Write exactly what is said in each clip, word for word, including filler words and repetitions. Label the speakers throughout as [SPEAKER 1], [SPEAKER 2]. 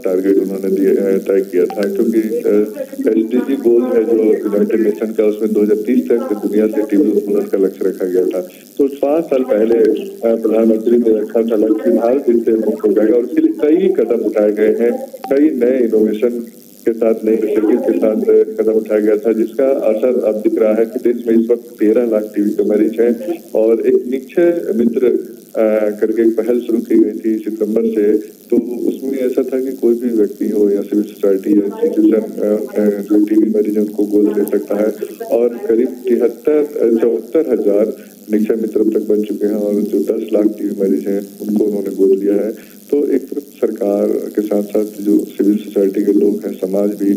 [SPEAKER 1] Target उन्होंने दिया तय किया था, क्योंकि एसडीजी गोल है जो यूनाइटेड नेशन का, उसमें दो हजार तीस तक दुनिया से टीबी उन्मूलन का लक्ष्य रखा गया था। तो पांच साल पहले प्रधानमंत्री ने रखा था लक्ष्य, भारत इससे मुक्त हो जाएगा और उसके लिए कई कदम उठाए गए हैं, कई नए इनोवेशन के साथ, नई इनिशिएटिव के साथ कदम उठाया गया था, जिसका असर अब दिख रहा है कि देश में इस वक्त तेरह लाख टीबी के मरीज हैं। और एक निक्षय मित्र करके एक पहल शुरू की गई थी सितंबर से, तो उसमें ऐसा था कि कोई भी व्यक्ति हो या सिविल सोसाइटी या इंस्टीट्यूशन जो टीबी मरीज है उनको गोद ले सकता है, और करीब तिहत्तर चौहत्तर हजार निक्षय मित्र अब तक बन चुके हैं, और जो दस लाख टीबी मरीज हैं उनको उन्होंने गोद लिया है। तो एक तरफ सरकार के साथ साथ जो सिविल सोसाइटी के लोग हैं, समाज भी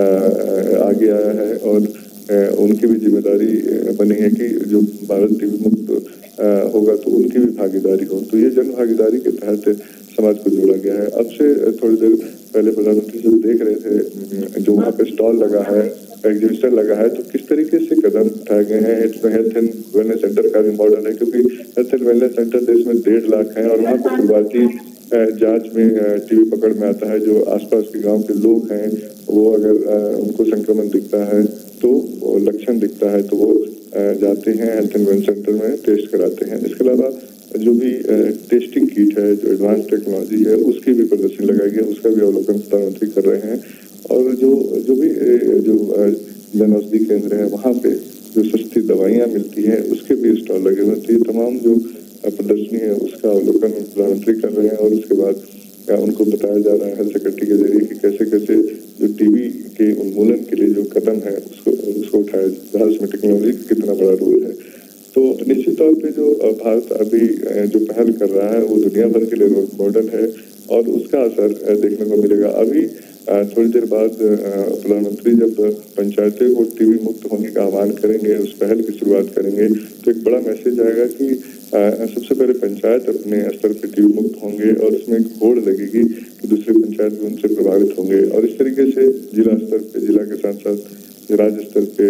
[SPEAKER 1] आगे आया है, और उनकी भी जिम्मेदारी बनी है कि जो भारत टीबी मुक्त होगा तो उनकी भी भागीदारी हो। तो ये जन भागीदारी के तहत समाज को जोड़ा गया है। अब से थोड़ी देर पहले प्रधानमंत्री जब देख रहे थे जो वहाँ पे स्टॉल लगा है, एग्जीबिशन लगा है, तो किस तरीके से कदम उठाए गए हैं। इसमें हेल्थ एंड वेलनेस सेंटर का भी मॉडल है, क्योंकि हेल्थ एंड वेलनेस सेंटर देश में डेढ़ लाख है, और वहाँ पर शुरुआती जांच में टीबी पकड़ में आता है। जो आसपास के गांव के लोग हैं वो अगर उनको संक्रमण दिखता है, तो लक्षण दिखता है, तो वो जाते हैं हेल्थ एंड वेलनेस सेंटर में टेस्ट कराते हैं। इसके अलावा जो भी टेस्टिंग किट है, जो एडवांस टेक्नोलॉजी है, उसकी भी प्रदर्शनी लगाई गई है, उसका भी अवलोकन प्रधानमंत्री कर रहे हैं। और जो जो भी जो जन औषधि केंद्र है वहाँ पे जो सस्ती दवाइयाँ मिलती हैं उसके भी स्टॉल लगे हुए थे। तमाम जो प्रदर्शनी है उसका अवलोकन प्रधानमंत्री कर रहे हैं, और उसके बाद उनको बताया जा रहा है हेल्थ सेक्रेटरी के जरिए कि कैसे कैसे जो टीबी के उन्मूलन के लिए जो कदम है उसको उसको उठाया जा रहा है, उसमें टेक्नोलॉजी का कितना बड़ा रोल है। तो निश्चित तौर पे जो भारत अभी जो पहल कर रहा है वो दुनिया भर के लिए रोल मॉडल है, और उसका असर देखने को मिलेगा। अभी थोड़ी देर बाद प्रधानमंत्री जब पंचायतें को टीबी मुक्त होने का आह्वान करेंगे, उस पहल की शुरुआत करेंगे, तो एक बड़ा मैसेज आएगा कि सबसे पहले पंचायत अपने स्तर पर टीबी मुक्त होंगे, और उसमें एक होड़ लगेगी कि दूसरे पंचायत भी उनसे प्रभावित होंगे, और इस तरीके से जिला स्तर पे, जिला के साथ साथ राज्य स्तर पे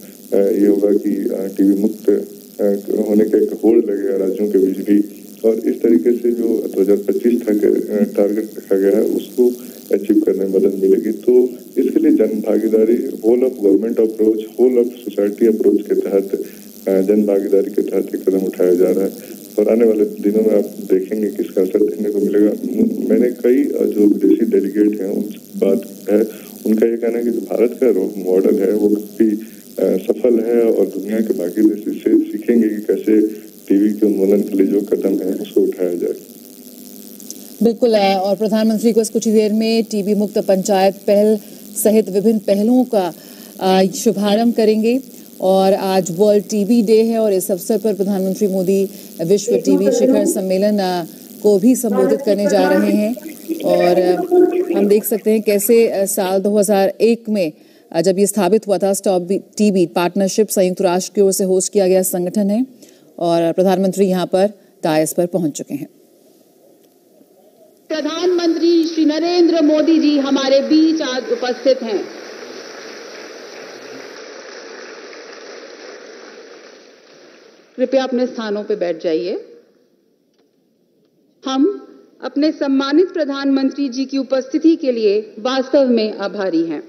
[SPEAKER 1] ये होगा कि टीबी मुक्त होने का एक होड़ लगेगा राज्यों के बीच भी, और इस तरीके से जो दो हजार पच्चीस तक टारगेट रखा गया है उसको अचीव करने में मदद मिलेगी। तो इसके लिए जन भागीदारी, whole of government approach, whole of society approach के तहत, जन भागीदारी के तहत एक कदम उठाया जा रहा है, और आने वाले दिनों में आप देखेंगे कि इसका असर देखने को मिलेगा। मैंने कई जो विदेशी डेलीगेट हैं उनसे बात है, उनका ये कहना है कि जो भारत का रोल मॉडल है वो काफी सफल है, और दुनिया के बाकी देश इससे सीखेंगे कि कैसे टीबी के उन्मूलन के लिए जो कदम है उसको उठाया जाए।
[SPEAKER 2] बिल्कुल, और प्रधानमंत्री को इस कुछ ही देर में टीबी मुक्त पंचायत पहल सहित विभिन्न पहलों का शुभारंभ करेंगे। और आज वर्ल्ड टीबी डे है, और इस अवसर पर प्रधानमंत्री मोदी विश्व टीबी शिखर सम्मेलन को भी संबोधित करने जा रहे हैं। और हम देख सकते हैं कैसे साल दो हज़ार एक में जब ये स्थापित हुआ था, स्टॉप टीबी पार्टनरशिप संयुक्त राष्ट्र की ओर से होस्ट किया गया संगठन है, और प्रधानमंत्री यहाँ पर दायस पर पहुंच चुके हैं।
[SPEAKER 3] प्रधानमंत्री श्री नरेंद्र मोदी जी हमारे बीच आज उपस्थित हैं। कृपया अपने स्थानों पर बैठ जाइए। हम अपने सम्मानित प्रधानमंत्री जी की उपस्थिति के लिए वास्तव में आभारी हैं।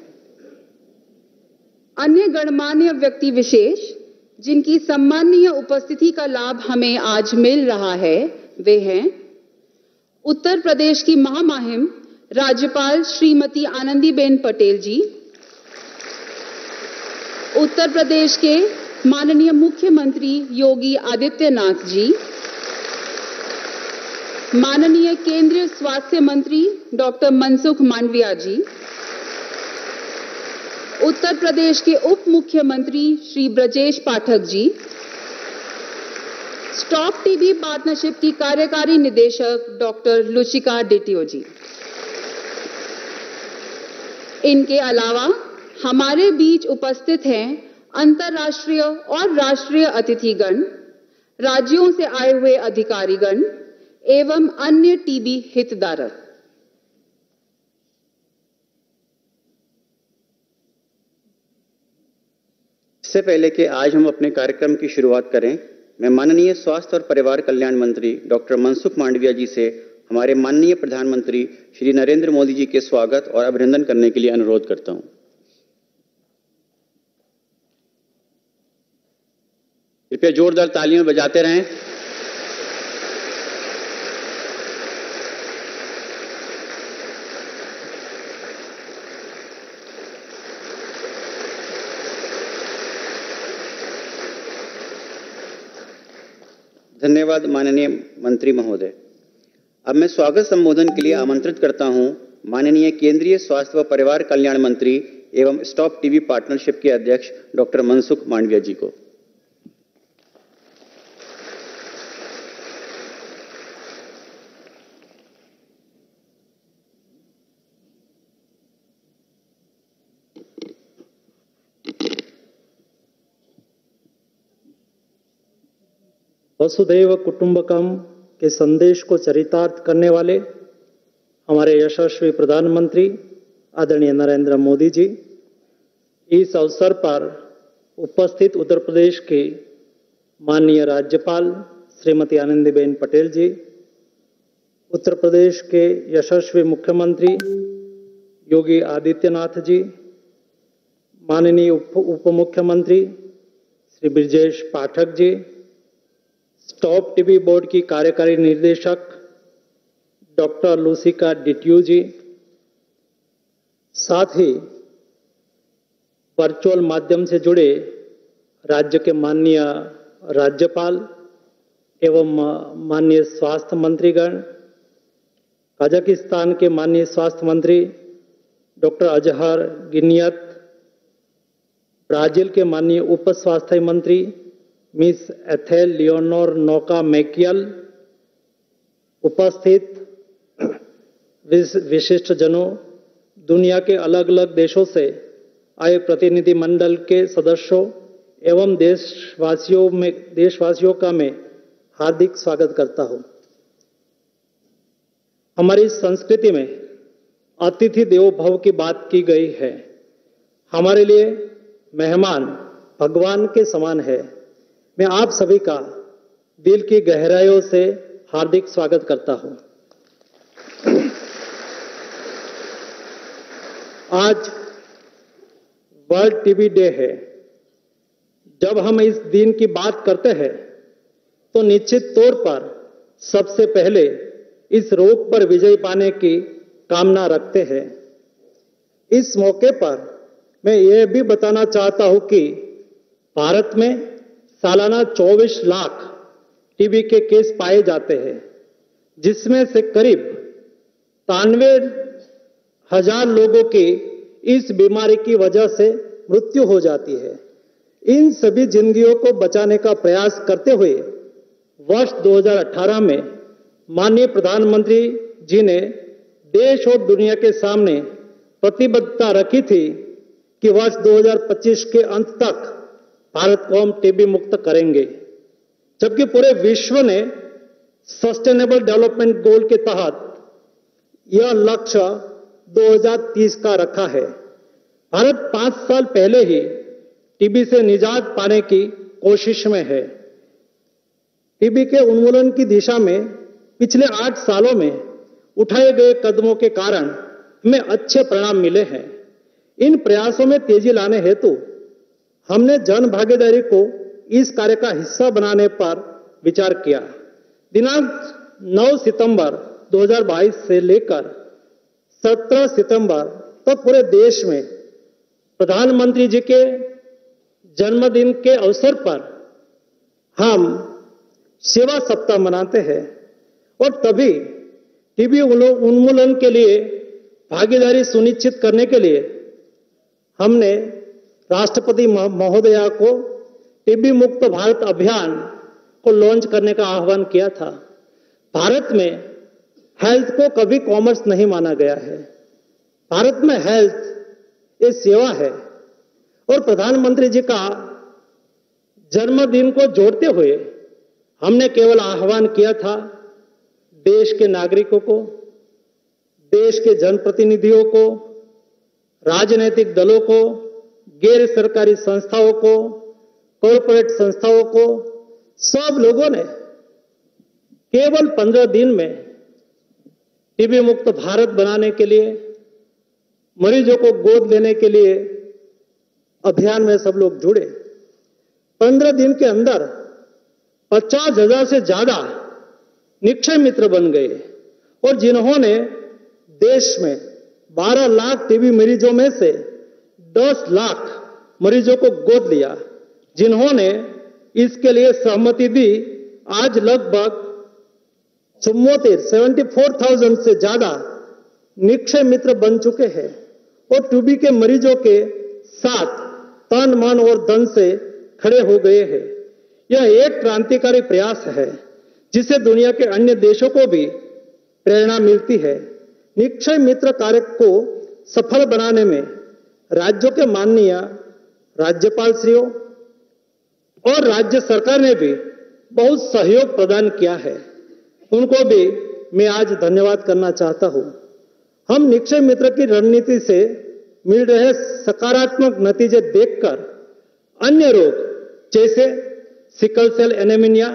[SPEAKER 3] अन्य गणमान्य व्यक्ति विशेष जिनकी सम्माननीय उपस्थिति का लाभ हमें आज मिल रहा है वे हैं उत्तर प्रदेश की महामहिम राज्यपाल श्रीमती आनंदीबेन पटेल जी, उत्तर प्रदेश के माननीय मुख्यमंत्री योगी आदित्यनाथ जी, माननीय केंद्रीय स्वास्थ्य मंत्री डॉक्टर मनसुख मांडविया जी, उत्तर प्रदेश के उप मुख्यमंत्री Shri Brajesh Pathak ji, stop TB partnership की कार्यकारी निदेशक डॉक्टर लुचिका डिटियो जी। इनके अलावा हमारे बीच उपस्थित हैं अंतर्राष्ट्रीय और राष्ट्रीय अतिथिगण, राज्यों से आए हुए अधिकारीगण एवं अन्य टीबी हितधारक।
[SPEAKER 4] इससे पहले कि आज हम अपने कार्यक्रम की शुरुआत करें, मैं माननीय स्वास्थ्य और परिवार कल्याण मंत्री डॉक्टर मनसुख मांडविया जी से हमारे माननीय प्रधानमंत्री श्री नरेंद्र मोदी जी के स्वागत और अभिनंदन करने के लिए अनुरोध करता हूं। कृपया जोरदार तालियां बजाते रहें। धन्यवाद माननीय मंत्री महोदय। अब मैं स्वागत संबोधन के लिए आमंत्रित करता हूं माननीय केंद्रीय स्वास्थ्य व परिवार कल्याण मंत्री एवं स्टॉप टीबी पार्टनरशिप के अध्यक्ष डॉक्टर मनसुख मांडविया जी को।
[SPEAKER 5] वसुधैव कुटुंबकम के संदेश को चरितार्थ करने वाले हमारे यशस्वी प्रधानमंत्री आदरणीय नरेंद्र मोदी जी, इस अवसर पर उपस्थित उत्तर प्रदेश के माननीय राज्यपाल श्रीमती आनंदीबेन पटेल जी, उत्तर प्रदेश के यशस्वी मुख्यमंत्री योगी आदित्यनाथ जी, माननीय उप उप मुख्यमंत्री Shri Brajesh Pathak ji, stop TB board की कार्यकारी निर्देशक डॉक्टर लुसिका डिट्यू जी, साथ ही वर्चुअल माध्यम से जुड़े राज्य के माननीय राज्यपाल एवं माननीय स्वास्थ्य मंत्रीगण, कजाकिस्तान के माननीय स्वास्थ्य मंत्री डॉक्टर अजहर गिनियत, ब्राजील के माननीय उप स्वास्थ्य मंत्री miss Ethel Leonor Noka Maciel, उपस्थित विशिष्ट जनों, दुनिया के अलग अलग देशों से आए प्रतिनिधि मंडल के सदस्यों एवं देशवासियों में देशवासियों का मैं हार्दिक स्वागत करता हूं। हमारी संस्कृति में अतिथि देवो भव की बात की गई है। हमारे लिए मेहमान भगवान के समान है। मैं आप सभी का दिल की गहराइयों से हार्दिक स्वागत करता हूं। आज वर्ल्ड टीबी डे है। जब हम इस दिन की बात करते हैं तो निश्चित तौर पर सबसे पहले इस रोग पर विजय पाने की कामना रखते हैं। इस मौके पर मैं यह भी बताना चाहता हूं कि भारत में सालाना चौबीस लाख टीबी के केस पाए जाते हैं, जिसमें से करीब तानवे हजार लोगों की इस बीमारी की वजह से मृत्यु हो जाती है। इन सभी जिंदगियों को बचाने का प्रयास करते हुए वर्ष दो हज़ार अठारह में माननीय प्रधानमंत्री जी ने देश और दुनिया के सामने प्रतिबद्धता रखी थी कि वर्ष दो हज़ार पच्चीस के अंत तक भारत को हम टीबी मुक्त करेंगे, जबकि पूरे विश्व ने सस्टेनेबल डेवलपमेंट गोल के तहत यह लक्ष्य दो हज़ार तीस का रखा है। भारत पांच साल पहले ही टीबी से निजात पाने की कोशिश में है। टीबी के उन्मूलन की दिशा में पिछले आठ सालों में उठाए गए कदमों के कारण हमें अच्छे परिणाम मिले हैं। इन प्रयासों में तेजी लाने हेतु हमने जन भागीदारी को इस कार्य का हिस्सा बनाने पर विचार किया। दिनांक नौ सितंबर दो हज़ार बाईस से लेकर सत्रह सितंबर तक पूरे देश में प्रधानमंत्री जी के जन्मदिन के अवसर पर हम सेवा सप्ताह मनाते हैं और तभी टीबी उन्मूलन के लिए भागीदारी सुनिश्चित करने के लिए हमने राष्ट्रपति महोदया को टीबी मुक्त भारत अभियान को लॉन्च करने का आह्वान किया था। भारत में हेल्थ को कभी कॉमर्स नहीं माना गया है। भारत में हेल्थ एक सेवा है और प्रधानमंत्री जी का जन्मदिन को जोड़ते हुए हमने केवल आह्वान किया था देश के नागरिकों को, देश के जनप्रतिनिधियों को, राजनीतिक दलों को, गैर सरकारी संस्थाओं को, कॉरपोरेट संस्थाओं को, सब लोगों ने केवल पंद्रह दिन में टीबी मुक्त भारत बनाने के लिए, मरीजों को गोद लेने के लिए अभियान में सब लोग जुड़े। पंद्रह दिन के अंदर पचास हजार से ज्यादा निक्षय मित्र बन गए और जिन्होंने देश में बारह लाख टीबी मरीजों में से दस लाख मरीजों को गोद लिया, जिन्होंने इसके लिए सहमति दी, आज लगभग चौहत्तर सेवेंटी फोर थाउजेंड से ज्यादा निक्षय मित्र बन चुके हैं और टीबी के मरीजों के साथ तन मन और धन से खड़े हो गए हैं। यह एक क्रांतिकारी प्रयास है जिसे दुनिया के अन्य देशों को भी प्रेरणा मिलती है। निक्षय मित्र कार्य को सफल बनाने में राज्यों के माननीय राज्यपाल श्रीयों और राज्य सरकार ने भी बहुत सहयोग प्रदान किया है, उनको भी मैं आज धन्यवाद करना चाहता हूं। हम निक्षय मित्र की रणनीति से मिल रहे सकारात्मक नतीजे देखकर अन्य रोग जैसे सिकल सेल एनीमिया,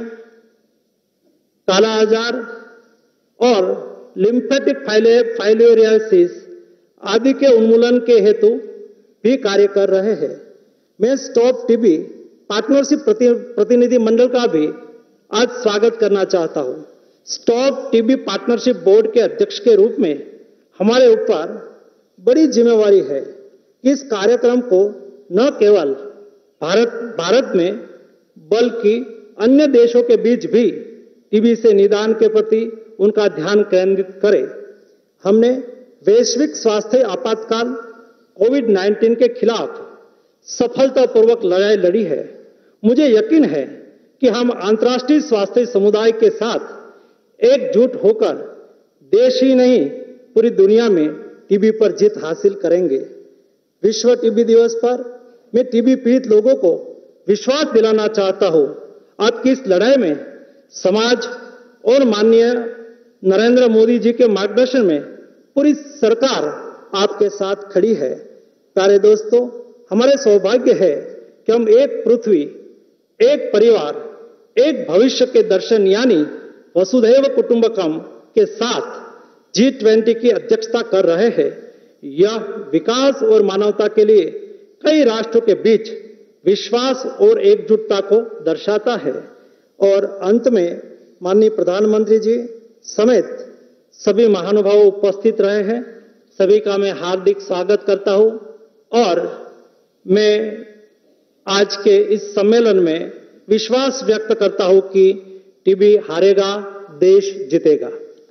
[SPEAKER 5] काला आजार और लिम्फेटिक फाइलोरियासिस आदि के उन्मूलन के हेतु भी कार्य कर रहे हैं। मैं स्टॉप टीबी पार्टनरशिप प्रति, प्रतिनिधि मंडल का भी आज स्वागत करना चाहता हूं। स्टॉप टीबी पार्टनरशिप बोर्ड के अध्यक्ष के रूप में हमारे ऊपर बड़ी जिम्मेवारी है कि इस कार्यक्रम को न केवल भारत भारत में बल्कि अन्य देशों के बीच भी टीबी से निदान के प्रति उनका ध्यान केंद्रित करें। हमने वैश्विक स्वास्थ्य आपातकाल कोविड नाइन्टीन के खिलाफ सफलतापूर्वक लड़ाई लड़ी है। मुझे यकीन है कि हम अंतर्राष्ट्रीय स्वास्थ्य समुदाय के साथ एकजुट होकर देश ही नहीं पूरी दुनिया में टीबी पर जीत हासिल करेंगे। विश्व टीबी दिवस पर मैं टीबी पीड़ित लोगों को विश्वास दिलाना चाहता हूं, आपकी इस लड़ाई में समाज और माननीय नरेंद्र मोदी जी के मार्गदर्शन में पूरी सरकार आपके साथ खड़ी है। प्यारे दोस्तों, हमारे सौभाग्य है कि हम एक पृथ्वी, एक परिवार, एक भविष्य के दर्शन यानी वसुधैव कुटुंबकम के साथ जी ट्वेंटी की अध्यक्षता कर रहे हैं। यह विकास और मानवता के लिए कई राष्ट्रों के बीच विश्वास और एकजुटता को दर्शाता है। और अंत में माननीय प्रधानमंत्री जी समेत सभी महानुभाव उपस्थित रहे हैं, सभी का मैं हार्दिक स्वागत करता हूं और मैं आज के इस सम्मेलन में विश्वास व्यक्त करता हूं कि टीबी हारेगा, देश जीतेगा।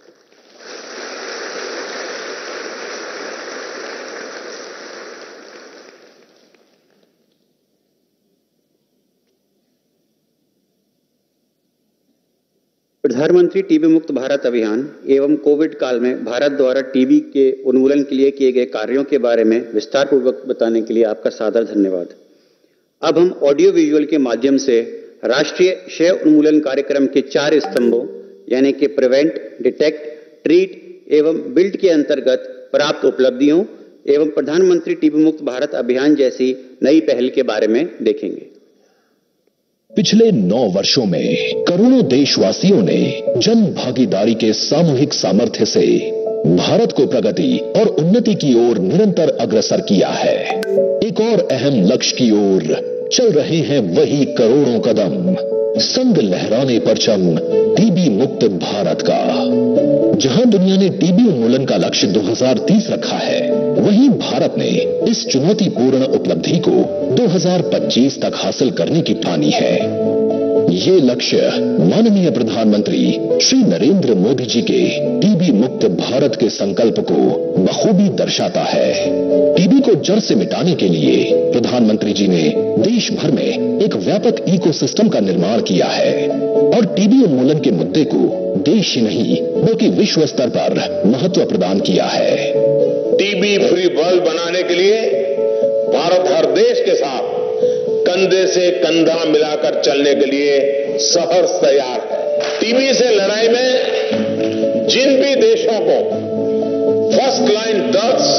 [SPEAKER 4] प्रधानमंत्री टीबी मुक्त भारत अभियान एवं कोविड काल में भारत द्वारा टीबी के उन्मूलन के लिए किए गए कार्यों के बारे में विस्तार पूर्वक बताने के लिए आपका सादर धन्यवाद। अब हम ऑडियो विजुअल के माध्यम से राष्ट्रीय क्षय उन्मूलन कार्यक्रम के चार स्तंभों यानी कि प्रिवेंट, डिटेक्ट, ट्रीट एवं बिल्ड के अंतर्गत प्राप्त उपलब्धियों एवं प्रधानमंत्री टीबी मुक्त भारत अभियान जैसी नई पहल के बारे में देखेंगे।
[SPEAKER 6] पिछले नौ वर्षों में करोड़ों देशवासियों ने जन भागीदारी के सामूहिक सामर्थ्य से भारत को प्रगति और उन्नति की ओर निरंतर अग्रसर किया है। एक और अहम लक्ष्य की ओर चल रहे हैं वही करोड़ों कदम, संग लहराने परचम टीबी मुक्त भारत का। जहां दुनिया ने टीबी उन्मूलन का लक्ष्य दो हज़ार तीस रखा है, वहीं भारत ने इस चुनौतीपूर्ण उपलब्धि को दो हज़ार पच्चीस तक हासिल करने की ठानी है। ये लक्ष्य माननीय प्रधानमंत्री श्री नरेंद्र मोदी जी के टीबी मुक्त भारत के संकल्प को बखूबी दर्शाता है। टीबी को जड़ से मिटाने के लिए प्रधानमंत्री जी ने देश भर में एक व्यापक इकोसिस्टम का निर्माण किया है और टीबी उन्मूलन के मुद्दे को देश ही नहीं बल्कि विश्व स्तर पर महत्व प्रदान किया है।
[SPEAKER 7] टीबी फ्री वर्ल्ड बनाने के लिए भारत हर देश के साथ कंधे से कंधा मिलाकर चलने के लिए सहर्ष तैयार है। टीबी से लड़ाई में जिन भी देशों को फर्स्ट लाइन ड्रग्स,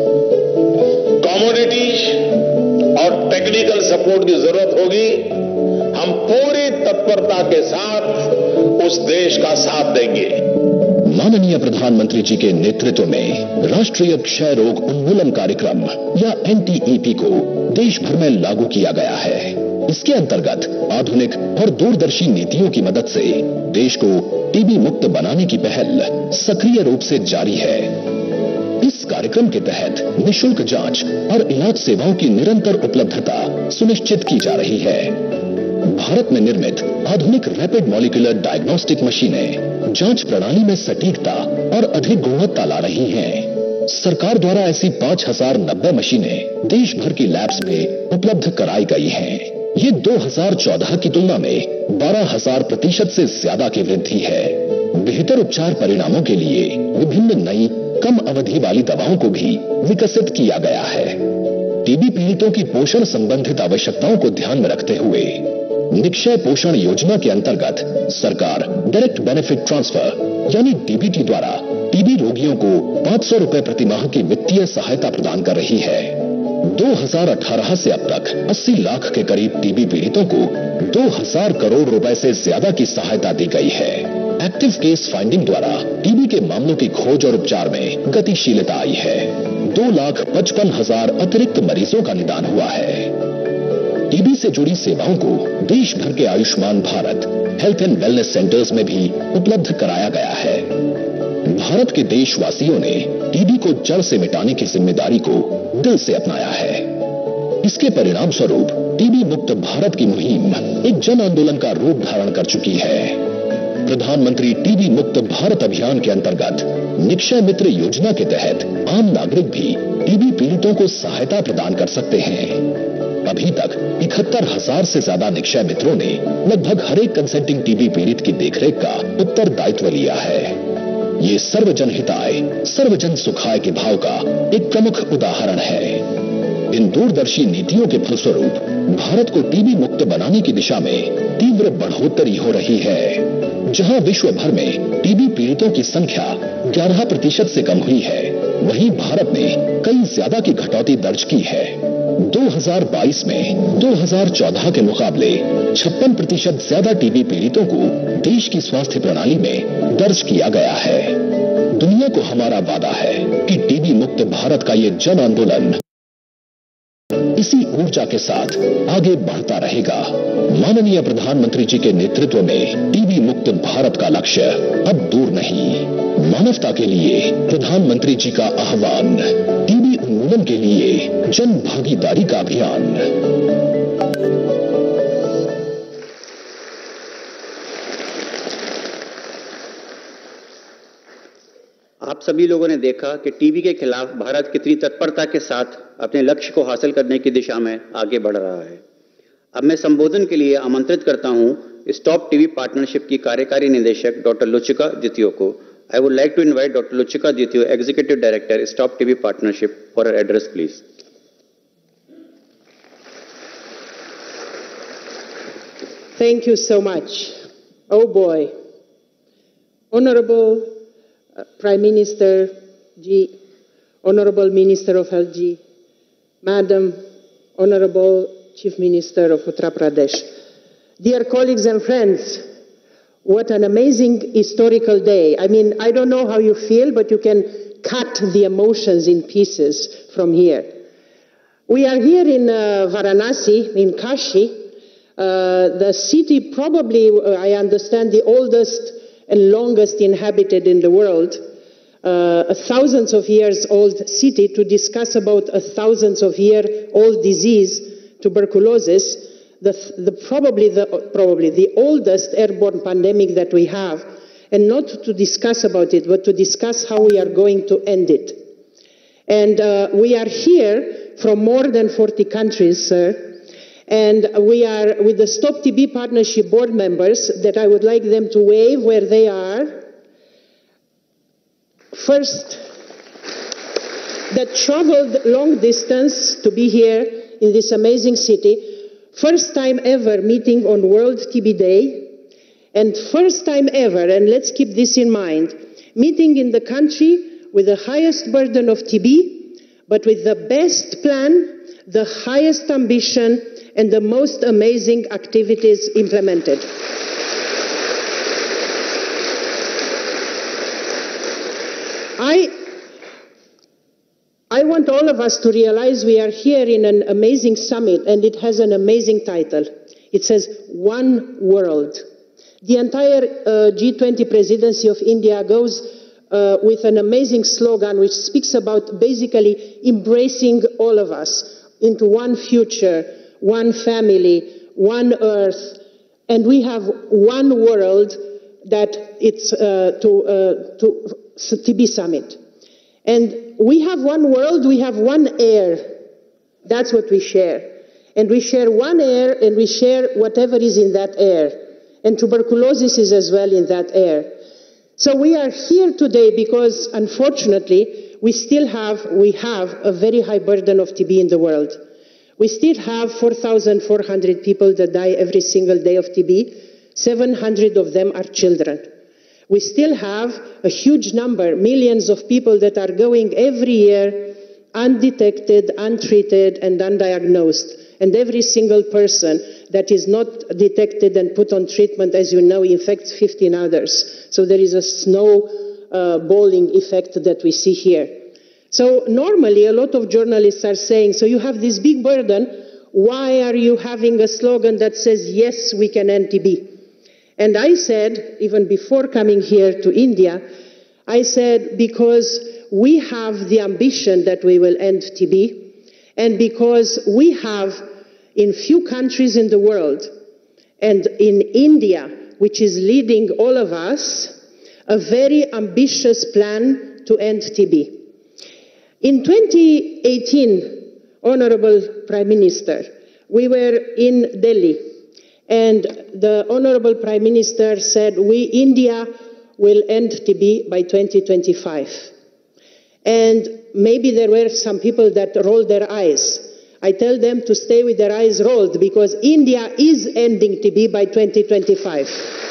[SPEAKER 7] कमोडिटीज और टेक्निकल सपोर्ट की जरूरत होगी, हम पूरी तत्परता के साथ उस देश का साथ देंगे।
[SPEAKER 6] माननीय प्रधानमंत्री जी के नेतृत्व में राष्ट्रीय क्षय रोग उन्मूलन कार्यक्रम या एन टी ई पी को देश भर में लागू किया गया है। इसके अंतर्गत आधुनिक और दूरदर्शी नीतियों की मदद से देश को टीबी मुक्त बनाने की पहल सक्रिय रूप से जारी है। इस कार्यक्रम के तहत निशुल्क जांच और इलाज सेवाओं की निरंतर उपलब्धता सुनिश्चित की जा रही है। भारत में निर्मित आधुनिक रैपिड मॉलिक्यूलर डायग्नोस्टिक मशीनें जांच प्रणाली में सटीकता और अधिक गुणवत्ता ला रही हैं। सरकार द्वारा ऐसी पाँच हजार नब्बे मशीनें देश भर की लैब्स में उपलब्ध कराई गई हैं। ये दो हज़ार चौदह की तुलना में बारह हज़ार प्रतिशत से ज्यादा की वृद्धि है। बेहतर उपचार परिणामों के लिए विभिन्न नई कम अवधि वाली दवाओं को भी विकसित किया गया है। टीबी पीड़ितों की पोषण संबंधित आवश्यकताओं को ध्यान में रखते हुए निक्षय पोषण योजना के अंतर्गत सरकार डायरेक्ट बेनिफिट ट्रांसफर यानी डी बी टी द्वारा टीबी रोगियों को पाँच सौ रुपए प्रति माह की वित्तीय सहायता प्रदान कर रही है। दो हज़ार अठारह से अब तक अस्सी लाख के करीब टीबी पीड़ितों को दो हज़ार करोड़ रुपए से ज्यादा की सहायता दी गई है। एक्टिव केस फाइंडिंग द्वारा टीबी के मामलों की खोज और उपचार में गतिशीलता आई है। दो लाख पचपन हजार अतिरिक्त मरीजों का निदान हुआ है। टीबी से जुड़ी सेवाओं को देश भर के Ayushman Bharat health and wellness centres में भी उपलब्ध कराया गया है। भारत के देशवासियों ने टीबी को जड़ से मिटाने की जिम्मेदारी को दिल से अपनाया है। इसके परिणाम स्वरूप टीबी मुक्त भारत की मुहिम एक जन आंदोलन का रूप धारण कर चुकी है। प्रधानमंत्री टीबी मुक्त भारत अभियान के अंतर्गत निक्षय मित्र योजना के तहत आम नागरिक भी टीबी पीड़ितों को सहायता प्रदान कर सकते हैं। अभी तक इकहत्तर हजार से ज्यादा निक्षय मित्रों ने लगभग हर एक कंसेंटिंग टीबी पीड़ित की देखरेख का उत्तरदायित्व लिया है। ये सर्वजन हिताय सर्वजन सुखाय के भाव का एक प्रमुख उदाहरण है। इन दूरदर्शी नीतियों के फलस्वरूप भारत को टीबी मुक्त बनाने की दिशा में तीव्र बढ़ोतरी हो रही है। जहां विश्व भर में टीबी पीड़ितों की संख्या ग्यारह प्रतिशत से कम हुई है, वहीं भारत ने कई ज्यादा की घटौती दर्ज की है। दो हज़ार बाईस में दो हज़ार चौदह के मुकाबले छप्पन प्रतिशत ज्यादा टीबी पीड़ितों को देश की स्वास्थ्य प्रणाली में दर्ज किया गया है। दुनिया को हमारा वादा है कि टीबी मुक्त भारत का ये जन आंदोलन इसी ऊर्जा के साथ आगे बढ़ता रहेगा। माननीय प्रधानमंत्री जी के नेतृत्व में टीबी मुक्त भारत का लक्ष्य अब दूर नहीं। मानवता के लिए प्रधानमंत्री जी का आह्वान, टीबी उन्मूलन के लिए जन भागीदारी का अभियान।
[SPEAKER 4] आप सभी लोगों ने देखा कि टीबी के खिलाफ भारत कितनी तत्परता के साथ अपने लक्ष्य को हासिल करने की दिशा में आगे बढ़ रहा है। अब मैं संबोधन के लिए आमंत्रित करता हूं स्टॉप टीबी पार्टनरशिप की कार्यकारी निदेशक डॉक्टर लुचिका द्वितीय को। I would like to invite doctor Lucica Ditiu, executive director stop TB partnership, for her address please.
[SPEAKER 8] Thank you so much. Oh boy. Honorable uh, Prime Minister Ji, Honorable Minister of Health Ji, Madam Honorable Chief Minister of Uttar Pradesh, dear colleagues and friends, what an amazing historical day. I mean, I don't know how you feel, but you can cut the emotions in pieces from here. We are here in uh, Varanasi, in Kashi, uh, the city probably, uh, I understand, the oldest and longest inhabited in the world, uh, a thousands of years old city, to discuss about a thousands of year old disease, tuberculosis, the, the, probably, the, probably the oldest airborne pandemic that we have, and not to discuss about it, but to discuss how we are going to end it. And uh, we are here from more than forty countries, sir. And we are with the Stop T B Partnership board members that I would like them to wave where they are. First, that traveled long distance to be here in this amazing city. First time ever meeting on World T B Day. And first time ever, and let's keep this in mind, meeting in the country with the highest burden of T B, but with the best plan, the highest ambition, and the most amazing activities implemented. I, I want all of us to realize we are here in an amazing summit, and it has an amazing title. It says, One World. The entire uh, G twenty presidency of India goes uh, with an amazing slogan which speaks about basically embracing all of us into one future, one family, one earth, and we have one world that it's uh, to, uh, to T B Summit. And we have one world, we have one air. That's what we share. And we share one air, and we share whatever is in that air. And tuberculosis is as well in that air. So we are here today because, unfortunately, we still have, we have a very high burden of T B in the world. We still have four thousand four hundred people that die every single day of T B. seven hundred of them are children. We still have a huge number, millions of people that are going every year undetected, untreated, and undiagnosed. And every single person that is not detected and put on treatment, as you know, infects fifteen others. So there is a snowballing uh, effect that we see here. So normally a lot of journalists are saying, so you have this big burden, why are you having a slogan that says, yes, we can end T B? And I said, even before coming here to India, I said, because we have the ambition that we will end T B, and because we have in few countries in the world, and in India, which is leading all of us, a very ambitious plan to end T B. In twenty eighteen, Honorable Prime Minister, we were in Delhi, and the Honorable Prime Minister said, we, India, will end T B by twenty twenty-five. And maybe there were some people that rolled their eyes. I tell them to stay with their eyes rolled, because India is ending T B by twenty twenty-five.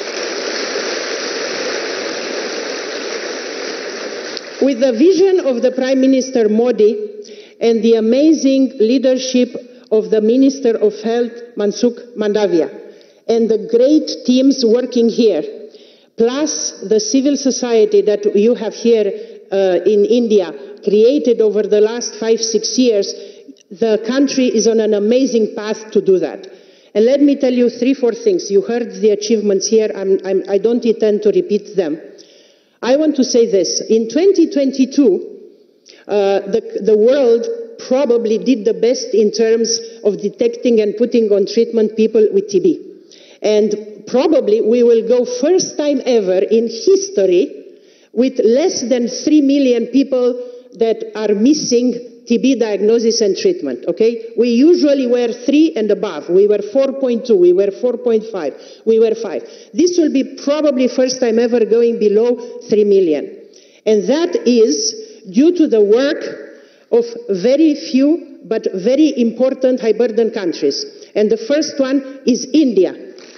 [SPEAKER 8] With the vision of the Prime Minister Modi and the amazing leadership of the Minister of Health, Mansukh Mandavia, and the great teams working here, plus the civil society that you have here uh, in India, created over the last five, six years, the country is on an amazing path to do that. And let me tell you three, four things. You heard the achievements here. I'm, I'm, I don't intend to repeat them. I want to say this. In twenty twenty-two, uh, the, the world probably did the best in terms of detecting and putting on treatment people with T B. And probably we will go first time ever in history with less than three million people that are missing T B diagnosis and treatment, okay? We usually were three and above. We were four point two, we were four point five, we were five. This will be probably first time ever going below three million. And that is due to the work of very few but very important high burden countries. And the first one is India.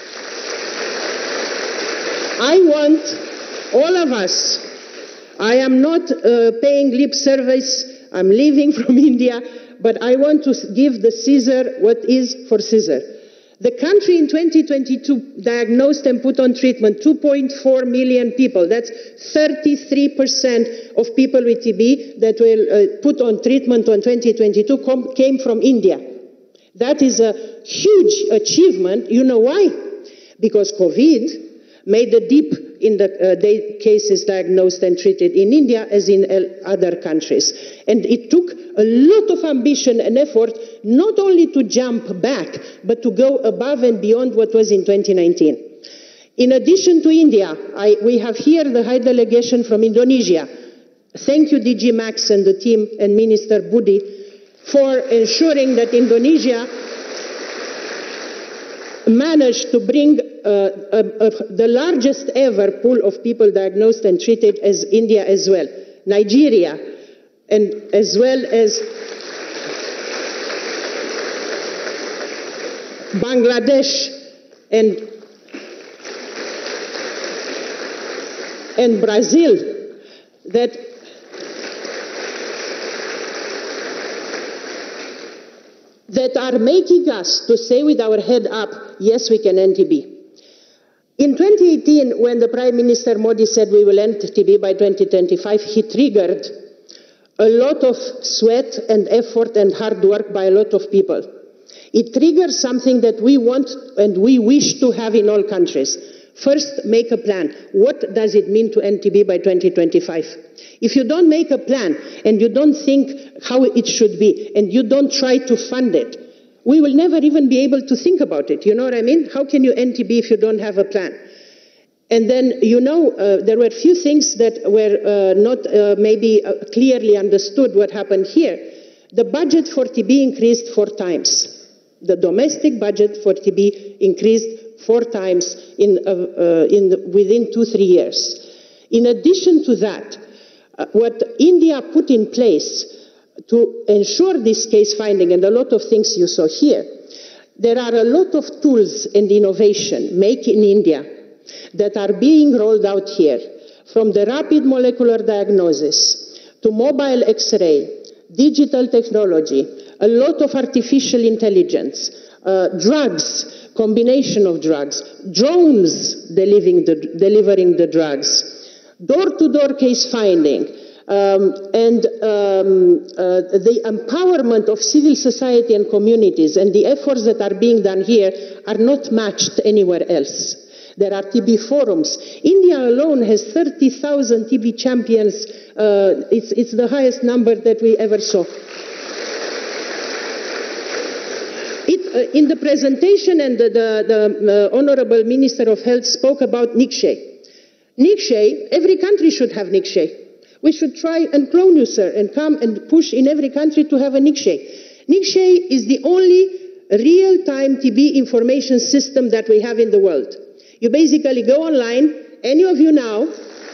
[SPEAKER 8] I want all of us, I am not uh, paying lip service, I'm leaving from India, but I want to give the Caesar what is for Caesar. The country in twenty twenty-two diagnosed and put on treatment two point four million people. That's thirty-three percent of people with T B that were uh, put on treatment in twenty twenty-two com- came from India. That is a huge achievement. You know why? Because COVID made a dip in the uh, day cases diagnosed and treated in India as in other countries. And it took a lot of ambition and effort not only to jump back, but to go above and beyond what was in twenty nineteen. In addition to India, I, we have here the High Delegation from Indonesia. Thank you, D G Max and the team and Minister Budi for ensuring that Indonesia managed to bring uh, uh, uh, the largest ever pool of people diagnosed and treated as India as well. Nigeria, and as well as Bangladesh and, and Brazil, that that are making us to say with our head up, yes, we can end T B. In twenty eighteen, when the Prime Minister Modi said we will end T B by twenty twenty-five, he triggered a lot of sweat and effort and hard work by a lot of people. It triggers something that we want and we wish to have in all countries. First, make a plan. What does it mean to end T B by twenty twenty-five? If you don't make a plan and you don't think how it should be and you don't try to fund it, we will never even be able to think about it. You know what I mean? How can you end T B if you don't have a plan? And then, you know, uh, there were a few things that were uh, not uh, maybe uh, clearly understood what happened here. The budget for T B increased four times. The domestic budget for T B increased four times in, uh, uh, in the, within two, three years. In addition to that, uh, what India put in place to ensure this case finding, and a lot of things you saw here, there are a lot of tools and innovation made in India that are being rolled out here, from the rapid molecular diagnosis to mobile X-ray, digital technology, a lot of artificial intelligence, uh, drugs, combination of drugs, drones delivering the, delivering the drugs, door-to-door case finding, um, and um, uh, the empowerment of civil society and communities, and the efforts that are being done here are not matched anywhere else. There are T B forums. India alone has thirty thousand T B champions. Uh, it's, it's the highest number that we ever saw. It, uh, in the presentation, and the, the, the uh, Honorable Minister of Health spoke about Nikshay. Nikshay, every country should have Nikshay. We should try and clone you, sir, and come and push in every country to have a Nikshay. Nikshay is the only real-time T B information system that we have in the world. You basically go online, any of you now,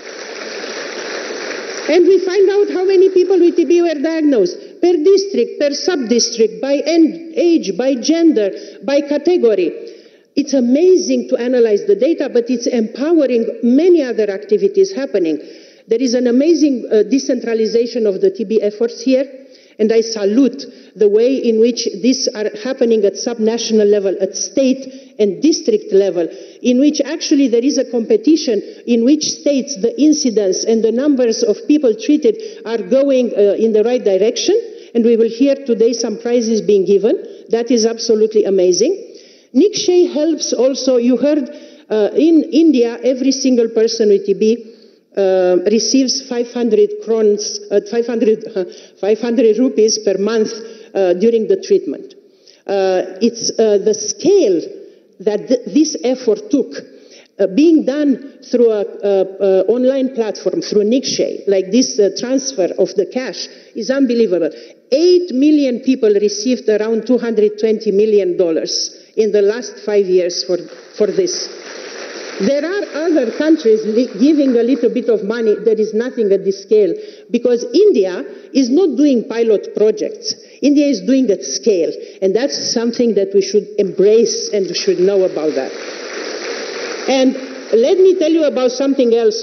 [SPEAKER 8] and we find out how many people with T B were diagnosed, per district, per sub-district, by age, by gender, by category. It's amazing to analyze the data, but it's empowering many other activities happening. There is an amazing uh, decentralization of the T B efforts here, and I salute the way in which these are happening at subnational level, at state and district level, in which actually there is a competition in which states the incidence and the numbers of people treated are going uh, in the right direction, and we will hear today some prizes being given. That is absolutely amazing. Nikshay helps also, you heard, uh, in India, every single person with T B uh, receives five hundred crons, uh, five hundred, uh, five hundred rupees per month uh, during the treatment. Uh, it's uh, the scale that th this effort took, uh, being done through an online platform, through Nikshay, like this uh, transfer of the cash, is unbelievable. Eight million people received around two hundred twenty million dollars in the last five years for, for this. There are other countries giving a little bit of money. There is nothing at this scale, because India is not doing pilot projects. India is doing at scale, and that's something that we should embrace and we should know about that. And let me tell you about something else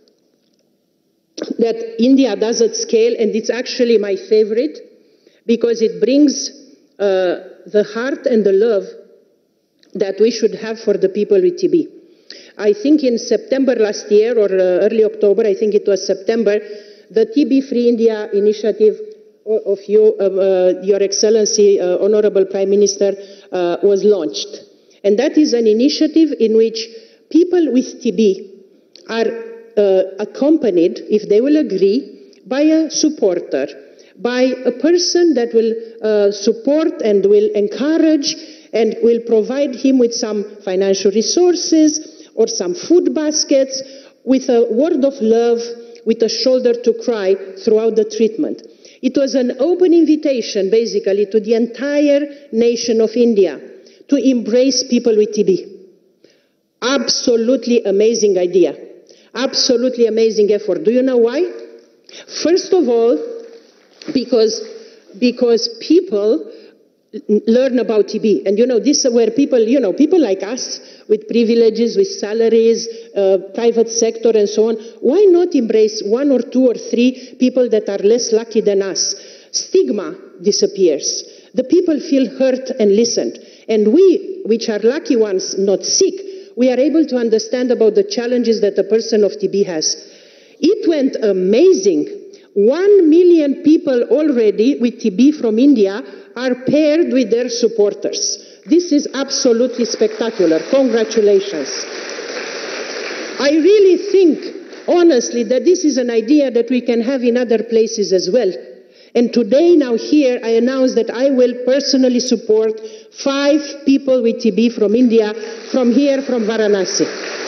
[SPEAKER 8] that India does at scale, and it's actually my favorite, because it brings uh, the heart and the love that we should have for the people with T B. I think in September last year, or uh, early October, I think it was September, the T B Free India initiative of you, uh, uh, Your Excellency, uh, Honorable Prime Minister, uh, was launched. And that is an initiative in which people with T B are uh, accompanied, if they will agree, by a supporter, by a person that will uh, support and will encourage and will provide him with some financial resources or some food baskets, with a word of love, with a shoulder to cry throughout the treatment. It was an open invitation, basically, to the entire nation of India to embrace people with T B. Absolutely amazing idea. Absolutely amazing effort. Do you know why? First of all, because, because people learn about T B. And you know, this is where people, you know, people like us with privileges, with salaries, uh, private sector and so on, why not embrace one or two or three people that are less lucky than us? Stigma disappears. The people feel heard and listened. And we, which are lucky ones, not sick, we are able to understand about the challenges that a person of T B has. It went amazing. One million people already with T B from India are paired with their supporters. This is absolutely spectacular. Congratulations. I really think, honestly, that this is an idea that we can have in other places as well. And today, now here, I announce that I will personally support five people with T B from India, from here, from Varanasi.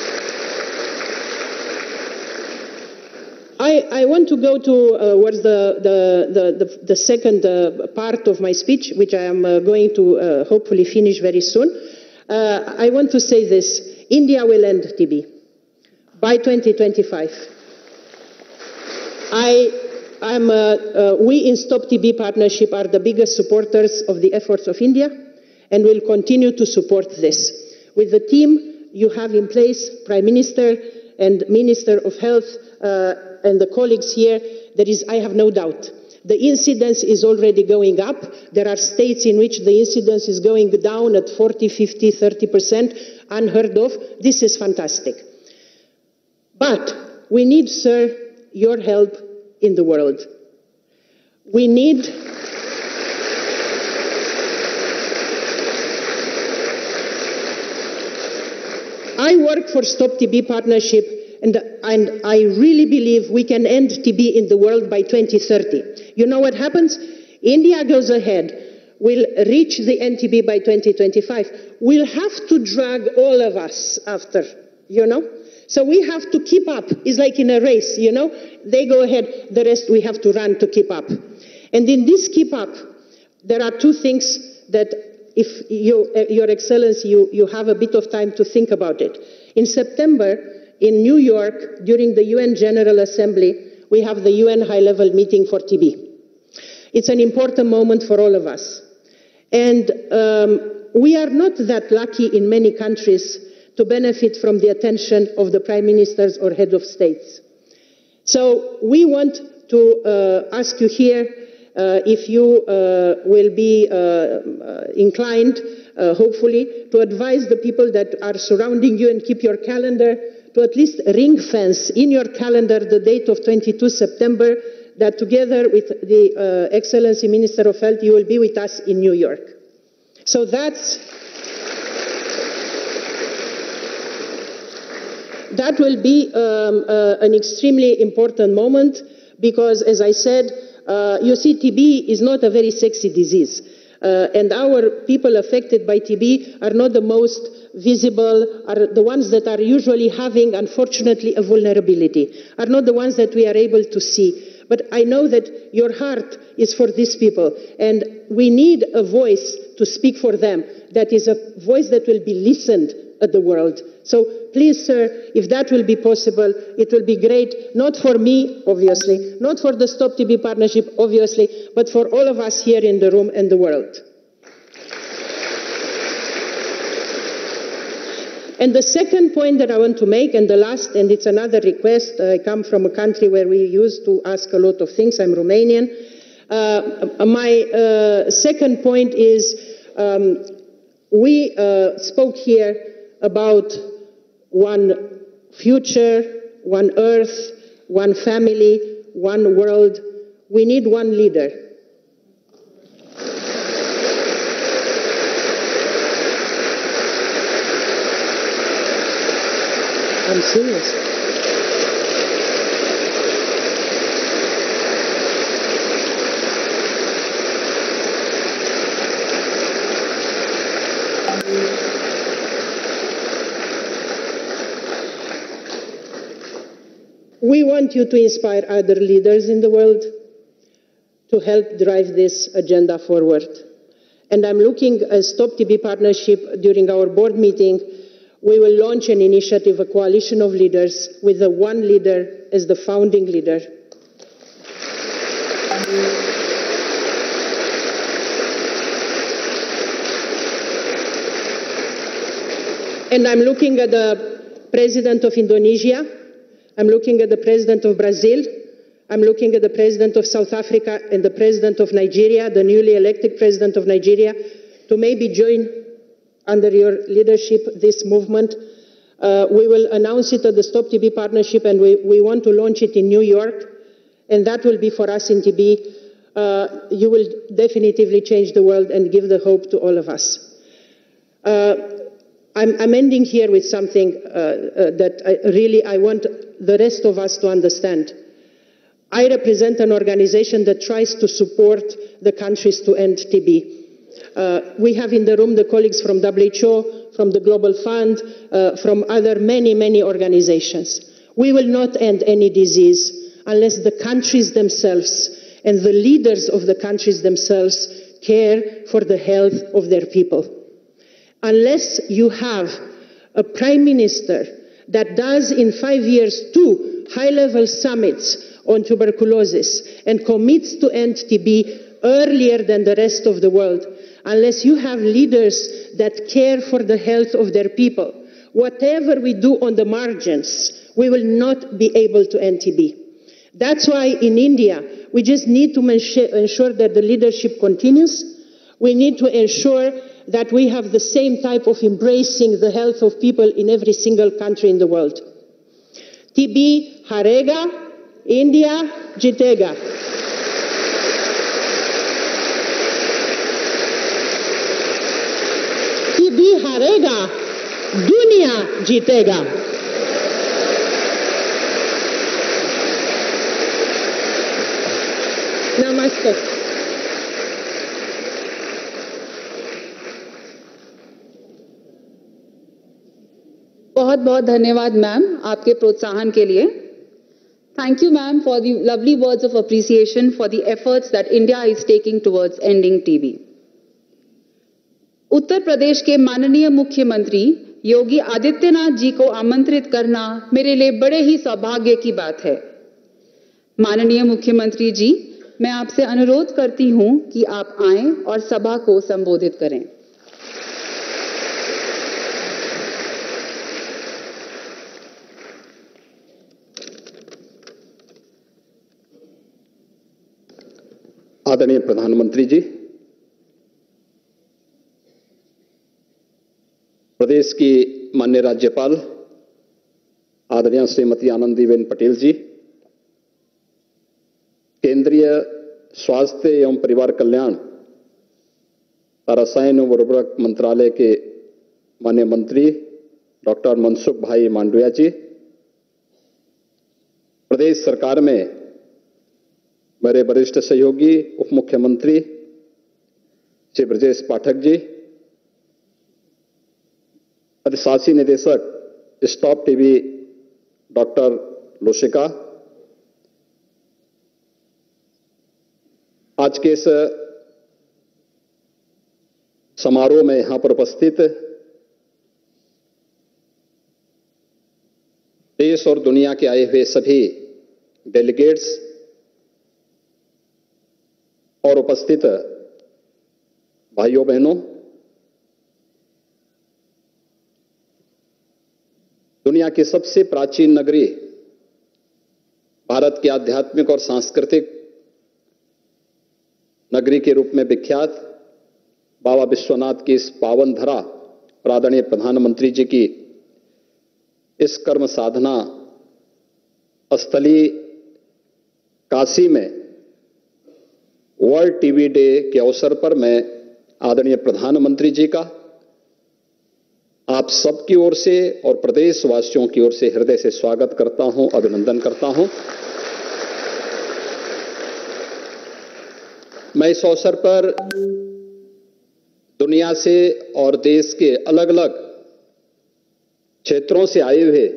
[SPEAKER 8] I, I want to go to uh, what's the, the, the, the, the second uh, part of my speech, which I am uh, going to uh, hopefully finish very soon. Uh, I want to say this. India will end T B by twenty twenty-five. I, I'm, uh, uh, we in Stop T B Partnership are the biggest supporters of the efforts of India and will continue to support this. With the team you have in place, Prime Minister and Minister of Health, uh, and the colleagues here, there is, I have no doubt, the incidence is already going up. There are states in which the incidence is going down at forty, fifty, thirty percent, unheard of. This is fantastic. But we need, sir, your help in the world. We need I work for Stop T B Partnership, and, and I really believe we can end T B in the world by twenty thirty. You know what happens? India goes ahead, will reach the end T B by twenty twenty-five. We'll have to drag all of us after, you know? So we have to keep up. It's like in a race, you know? They go ahead, the rest we have to run to keep up. And in this keep up, there are two things that if you, uh, Your Excellency, you, you have a bit of time to think about it. In September, in New York, during the U N General Assembly, we have the U N high-level meeting for T B. It's an important moment for all of us. And um, we are not that lucky in many countries to benefit from the attention of the prime ministers or head of states. So we want to uh, ask you here uh, if you uh, will be uh, uh, inclined, uh, hopefully, to advise the people that are surrounding you and keep your calendar to at least ring fence in your calendar the date of twenty-second of September, that together with the uh, Excellency Minister of Health, you will be with us in New York. So that's That will be um, uh, an extremely important moment because, as I said, uh, you see, T B is not a very sexy disease. Uh, and our people affected by T B are not the most visible, are the ones that are usually having, unfortunately, a vulnerability, are not the ones that we are able to see. But I know that your heart is for these people, and we need a voice to speak for them, that is a voice that will be listened at the world. So please, sir, if that will be possible, it will be great, not for me, obviously, not for the Stop T B Partnership, obviously, but for all of us here in the room and the world. And the second point that I want to make, and the last, and it's another request, I come from a country where we used to ask a lot of things, I'm Romanian. Uh, my uh, second point is, um, we uh, spoke here about one future, one earth, one family, one world. We need one leader. I'm serious. We want you to inspire other leaders in the world to help drive this agenda forward. And I'm looking at Stop T B Partnership during our board meeting. We will launch an initiative, a coalition of leaders, with the one leader as the founding leader. And I'm looking at the President of Indonesia. I'm looking at the President of Brazil. I'm looking at the President of South Africa and the President of Nigeria, the newly elected President of Nigeria, to maybe join under your leadership this movement Uh, we will announce it at the Stop T B Partnership, and we, we want to launch it in New York, and that will be for us in T B. Uh, you will definitively change the world and give the hope to all of us. Uh, I'm, I'm ending here with something uh, uh, that I, really I want the rest of us to understand. I represent an organization that tries to support the countries to end T B. Uh, we have in the room the colleagues from W H O, from the Global Fund, uh, from other many, many organizations. We will not end any disease unless the countries themselves and the leaders of the countries themselves care for the health of their people. Unless you have a prime minister that does in five years two high-level summits on tuberculosis and commits to end T B earlier than the rest of the world, unless you have leaders that care for the health of their people, whatever we do on the margins, we will not be able to end T B. That's why in India, we just need to ensure that the leadership continues. We need to ensure that we have the same type of embracing the health of people in every single country in the world. T B harega, India jitega. T B harega, dunia jitega. Namaste.
[SPEAKER 3] बहुत बहुत धन्यवाद ma'am आपके प्रोत्साहन के लिए. Thank you ma'am for the lovely words of appreciation for the efforts that India is taking towards ending T B. उत्तर प्रदेश के माननीय मुख्यमंत्री योगी आदित्यनाथ जी को आमंत्रित करना मेरे लिए बड़े ही सौभाग्य की बात है. माननीय मुख्यमंत्री जी, मैं आपसे अनुरोध करती हूं कि आप आएं और सभा को संबोधित करें.
[SPEAKER 9] आदरणीय प्रधानमंत्री जी, प्रदेश की माननीय राज्यपाल आदरणीय श्रीमती आनंदीबेन पटेल जी, केंद्रीय स्वास्थ्य एवं परिवार कल्याण रसायन एवं उर्वरक मंत्रालय के माननीय मंत्री डॉक्टर मनसुख भाई मांडविया जी, प्रदेश सरकार में मेरे वरिष्ठ सहयोगी उप मुख्यमंत्री श्री ब्रजेश पाठक जी, अधिशासी निदेशक स्टॉप टीबी डॉक्टर लोशिका, आज के इस समारोह में यहां पर उपस्थित देश और दुनिया के आए हुए सभी डेलीगेट्स और उपस्थित भाइयों बहनों, दुनिया की सबसे प्राचीन नगरी, भारत की आध्यात्मिक और सांस्कृतिक नगरी के रूप में विख्यात बाबा विश्वनाथ की इस पावन धरा और आदरणीय प्रधानमंत्री जी की इस कर्म साधना स्थली काशी में वर्ल्ड टीबी डे के अवसर पर मैं आदरणीय प्रधानमंत्री जी का आप सबकी ओर से और प्रदेशवासियों की ओर से हृदय से स्वागत करता हूं, अभिनंदन करता हूं। मैं इस अवसर पर दुनिया से और देश के अलग अलग क्षेत्रों से आए हुए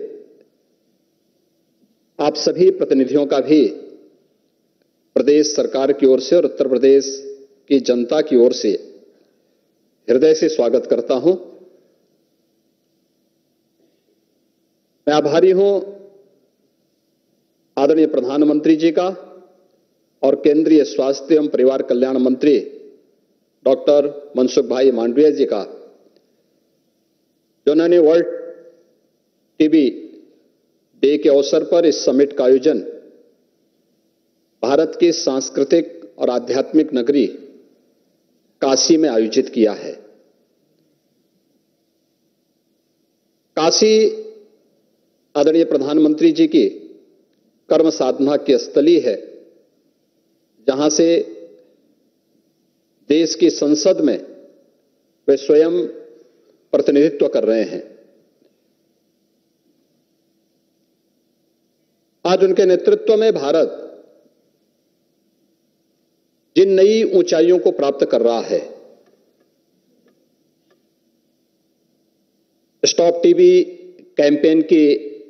[SPEAKER 9] आप सभी प्रतिनिधियों का भी प्रदेश सरकार की ओर से और उत्तर प्रदेश की जनता की ओर से हृदय से स्वागत करता हूं। मैं आभारी हूं आदरणीय प्रधानमंत्री जी का और केंद्रीय स्वास्थ्य एवं परिवार कल्याण मंत्री डॉक्टर मनसुख भाई मांडविया जी का, जिन्होंने वर्ल्ड टीबी डे के अवसर पर इस समिट का आयोजन भारत की सांस्कृतिक और आध्यात्मिक नगरी काशी में आयोजित किया है। काशी आदरणीय प्रधानमंत्री जी की कर्म साधना की स्थली है, जहां से देश की संसद में वे स्वयं प्रतिनिधित्व कर रहे हैं। आज उनके नेतृत्व में भारत जिन नई ऊंचाइयों को प्राप्त कर रहा है, स्टॉप टीबी कैंपेन की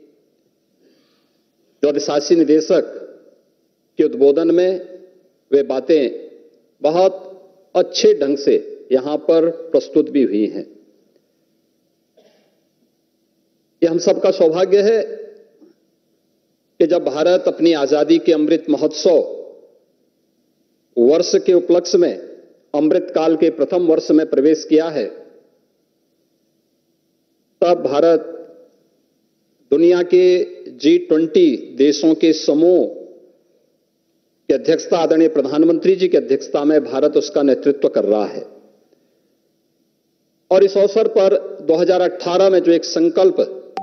[SPEAKER 9] जो अधिशासी निदेशक के उद्बोधन में वे बातें बहुत अच्छे ढंग से यहां पर प्रस्तुत भी हुई हैं। यह हम सबका सौभाग्य है कि जब भारत अपनी आजादी के अमृत महोत्सव वर्ष के उपलक्ष्य में अमृत काल के प्रथम वर्ष में प्रवेश किया है, तब भारत दुनिया के जी ट्वेंटी देशों के समूह की अध्यक्षता आदरणीय प्रधानमंत्री जी की अध्यक्षता में भारत उसका नेतृत्व कर रहा है। और इस अवसर पर दो हज़ार अठारह में जो एक संकल्प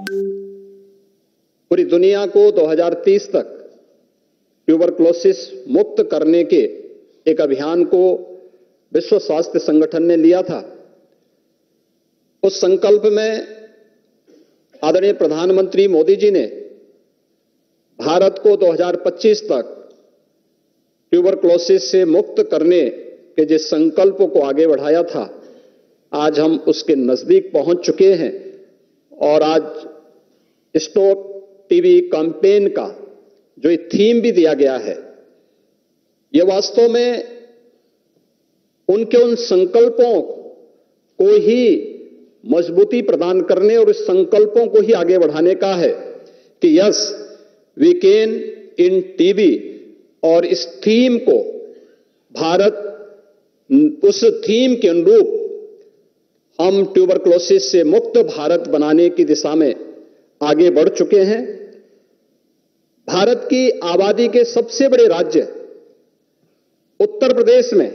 [SPEAKER 9] पूरी दुनिया को दो हज़ार तीस तक ट्यूबरक्लोसिस मुक्त करने के एक अभियान को विश्व स्वास्थ्य संगठन ने लिया था, उस संकल्प में आदरणीय प्रधानमंत्री मोदी जी ने भारत को दो हज़ार पच्चीस तक ट्यूबरक्लोसिस से मुक्त करने के जिस संकल्प को आगे बढ़ाया था, आज हम उसके नजदीक पहुंच चुके हैं। और आज स्टॉप टीबी कैंपेन का जो एक थीम भी दिया गया है, यह वास्तव में उनके उन संकल्पों को ही मजबूती प्रदान करने और इस संकल्पों को ही आगे बढ़ाने का है कि yes we can end TB. और इस थीम को भारत, उस थीम के अनुरूप हम ट्यूबरक्लोसिस से मुक्त भारत बनाने की दिशा में आगे बढ़ चुके हैं। भारत की आबादी के सबसे बड़े राज्य उत्तर प्रदेश में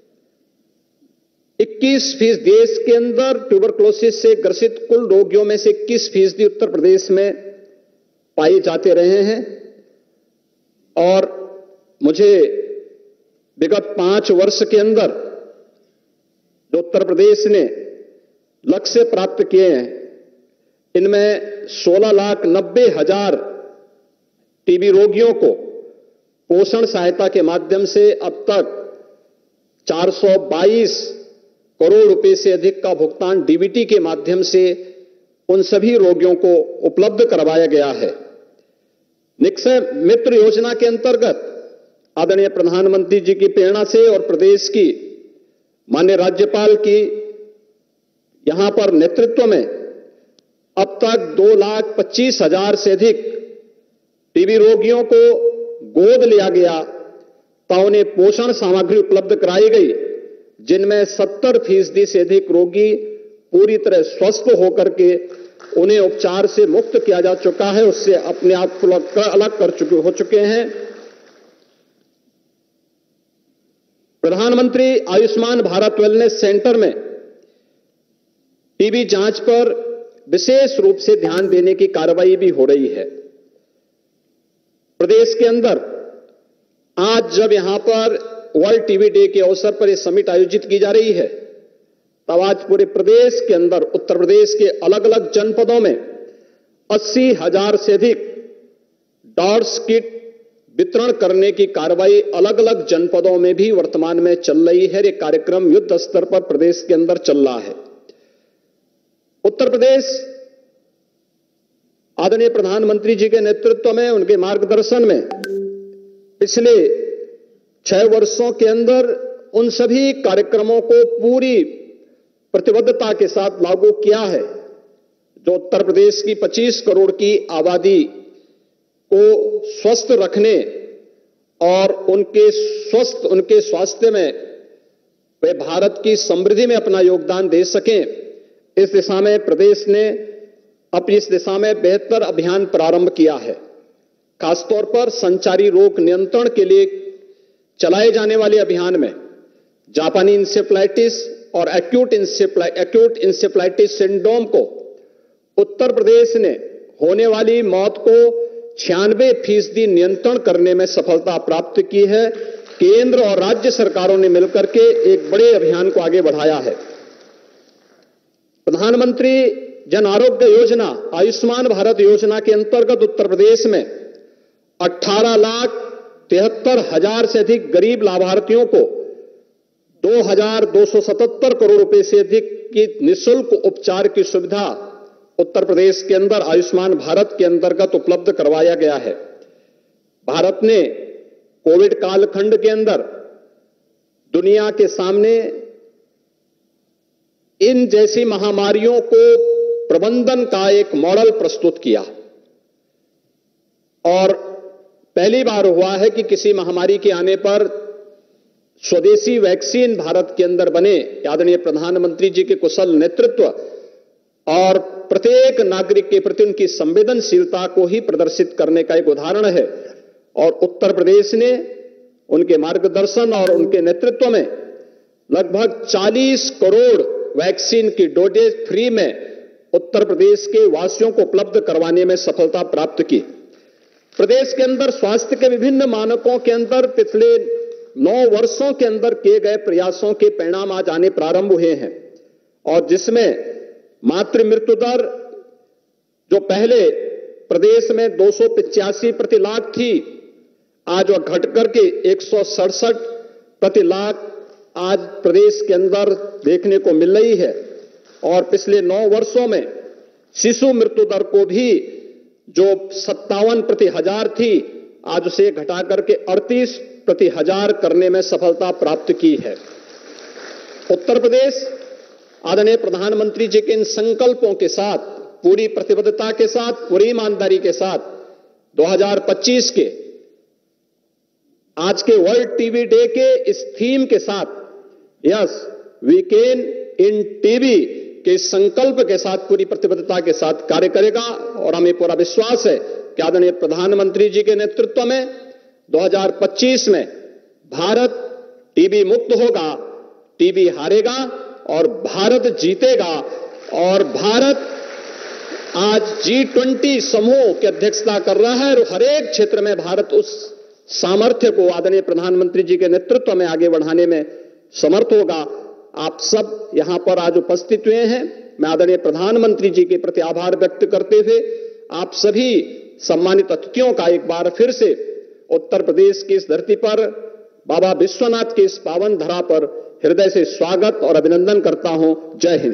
[SPEAKER 9] इक्कीस फीसदी, देश के अंदर ट्यूबरक्लोसिस से ग्रसित कुल रोगियों में से इक्कीस फीसदी उत्तर प्रदेश में पाए जाते रहे हैं। और मुझे विगत पांच वर्ष के अंदर जो उत्तर प्रदेश ने लक्ष्य प्राप्त किए हैं, इनमें सोलह लाख नब्बे हजार टीबी रोगियों को पोषण सहायता के माध्यम से अब तक चार सौ बाईस करोड़ रुपए से अधिक का भुगतान डीबीटी के माध्यम से उन सभी रोगियों को उपलब्ध करवाया गया है। निक्षय मित्र योजना के अंतर्गत आदरणीय प्रधानमंत्री जी की प्रेरणा से और प्रदेश की माननीय राज्यपाल की यहां पर नेतृत्व में अब तक दो लाख पच्चीस हजार से अधिक टीबी रोगियों को गोद लिया गया, तो उन्हें पोषण सामग्री उपलब्ध कराई गई, जिनमें सत्तर फीसदी से अधिक रोगी पूरी तरह स्वस्थ होकर के उन्हें उपचार से मुक्त किया जा चुका है, उससे अपने आप को अलग कर चुके हो चुके हैं। प्रधानमंत्री आयुष्मान भारत वेलनेस सेंटर में टीबी जांच पर विशेष रूप से ध्यान देने की कार्रवाई भी हो रही है। प्रदेश के अंदर आज जब यहां पर वर्ल्ड टीबी डे के अवसर पर यह समिट आयोजित की जा रही है, तब आज पूरे प्रदेश के अंदर उत्तर प्रदेश के अलग अलग जनपदों में अस्सी हजार से अधिक डॉट्स किट वितरण करने की कार्रवाई अलग अलग जनपदों में भी वर्तमान में चल रही है। यह कार्यक्रम युद्ध स्तर पर प्रदेश के अंदर चल रहा है। उत्तर प्रदेश आदरणीय प्रधानमंत्री जी के नेतृत्व में, उनके मार्गदर्शन में पिछले छह वर्षों के अंदर उन सभी कार्यक्रमों को पूरी प्रतिबद्धता के साथ लागू किया है, जो उत्तर प्रदेश की पच्चीस करोड़ की आबादी को स्वस्थ रखने और उनके स्वस्थ उनके स्वास्थ्य में वे भारत की समृद्धि में अपना योगदान दे सकें, इस दिशा में प्रदेश ने अपनी इस दिशा में बेहतर अभियान प्रारंभ किया है। खासतौर पर संचारी रोग नियंत्रण के लिए चलाए जाने वाले अभियान में जापानी इंसेफ्लाइटिस और acute encephalitis acute encephalitis syndrome को उत्तर प्रदेश ने होने वाली मौत को छियानवे फीसदी नियंत्रण करने में सफलता प्राप्त की है। केंद्र और राज्य सरकारों ने मिलकर के एक बड़े अभियान को आगे बढ़ाया है। प्रधानमंत्री जन आरोग्य योजना, आयुष्मान भारत योजना के अंतर्गत उत्तर प्रदेश में अठारह लाख तिहत्तर हजार से अधिक गरीब लाभार्थियों को दो हजार दो सौ सतहत्तर करोड़ रुपए से अधिक की निःशुल्क उपचार की सुविधा उत्तर प्रदेश के अंदर आयुष्मान भारत के अंतर्गत उपलब्ध करवाया गया है। भारत ने कोविड कालखंड के अंदर दुनिया के सामने इन जैसी महामारियों को प्रबंधन का एक मॉडल प्रस्तुत किया और पहली बार हुआ है कि किसी महामारी के आने पर स्वदेशी वैक्सीन भारत के अंदर बने। आदरणीय प्रधानमंत्री जी के कुशल नेतृत्व और प्रत्येक नागरिक के प्रति उनकी संवेदनशीलता को ही प्रदर्शित करने का एक उदाहरण है और उत्तर प्रदेश ने उनके मार्गदर्शन और उनके नेतृत्व में लगभग चालीस करोड़ वैक्सीन की डोजेज फ्री में उत्तर प्रदेश के वासियों को उपलब्ध करवाने में सफलता प्राप्त की। प्रदेश के अंदर स्वास्थ्य के विभिन्न मानकों के अंदर पिछले नौ वर्षों के अंदर किए गए प्रयासों के परिणाम आज आने प्रारंभ हुए हैं और जिसमें मातृ मृत्यु दर जो पहले प्रदेश में दो सौ पिचासी प्रति लाख थी, आज वह घट करके एक सौ सड़सठ प्रति लाख आज प्रदेश के अंदर देखने को मिल रही है और पिछले नौ वर्षों में शिशु मृत्यु दर को भी जो सत्तावन प्रति हजार थी, आज उसे घटा करके अड़तीस प्रति हजार करने में सफलता प्राप्त की है। उत्तर प्रदेश आदरणीय प्रधानमंत्री जी के इन संकल्पों के साथ, पूरी प्रतिबद्धता के साथ, पूरी ईमानदारी के साथ दो हजार पच्चीस के आज के वर्ल्ड टीबी डे के इस थीम के साथ yes we can end TB के संकल्प के साथ पूरी प्रतिबद्धता के साथ कार्य करेगा और हमें पूरा विश्वास है कि आदरणीय प्रधानमंत्री जी के नेतृत्व में दो हजार पच्चीस में भारत टीबी मुक्त होगा, टीबी हारेगा और भारत जीतेगा। और भारत आज जी ट्वेंटी समूह की अध्यक्षता कर रहा है और हर एक क्षेत्र में भारत उस सामर्थ्य को आदरणीय प्रधानमंत्री जी के नेतृत्व में आगे बढ़ाने में समर्थ होगा। आप सब यहां पर आज उपस्थित हुए हैं। मैं आदरणीय प्रधानमंत्री जी के प्रति आभार व्यक्त करते हुए आप सभी सम्मानित अतिथियों का एक बार फिर से उत्तर प्रदेश की इस धरती पर बाबा विश्वनाथ की इस पावन धरा पर हृदय से स्वागत और अभिनंदन करता हूं। जय हिंद।